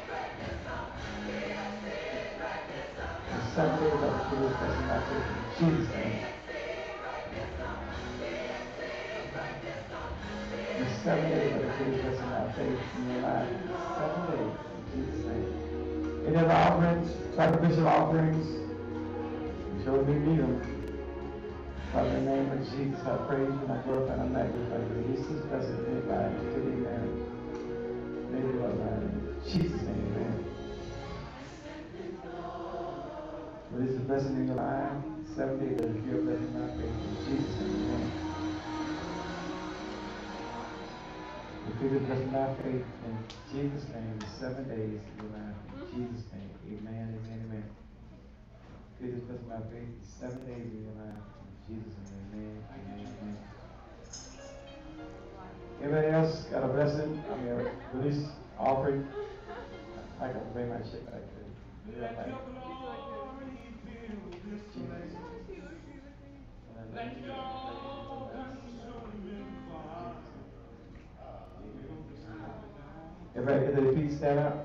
S1: In 7 days, I decree this blessing by faith in Jesus' name. In 7 days, I decree this blessing by faith in your life. 7 days. In Jesus' name. Any other offerings, sacrificial offerings, show me need them. Father, in the name of Jesus, I praise you and I glorify and I magnify you. Release this blessing in your life. Amen. Maybe Lord, in Jesus' name, amen. Release the blessing in your life. 7 days, that if you're a blessing in my faith. In Jesus' name, amen. Repeat the blessing by faith in Jesus' name. 7 days in your life. In Jesus' name, amen, amen, amen. Repeat this blessing by faith. 7 days in your life. In Jesus' name, amen, amen, amen. Anybody else got a blessing? I mean, release offering. I can bring my shit back there.
S2: Let your glory fill this place. Let your all-consuming fire.
S1: Everybody get their feet, stand up.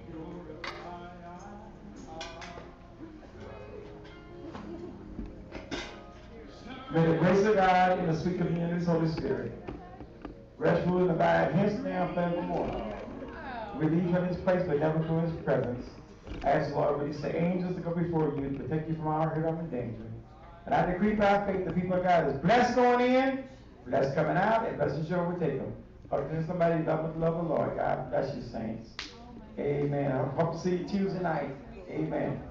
S1: May the grace of God and the sweet communion of His Holy Spirit rest, rule, and abide hence now and forevermore. We leave from this place, but never from His presence. I ask the Lord, release the angels to go before you to protect you from all hurt, harm, and danger. And I decree by faith the people of God is blessed going in, blessed coming out, and blessed shall overtake them. Hope to somebody love with the love of the Lord. God bless you, saints. Amen. I hope to see you Tuesday night. Amen.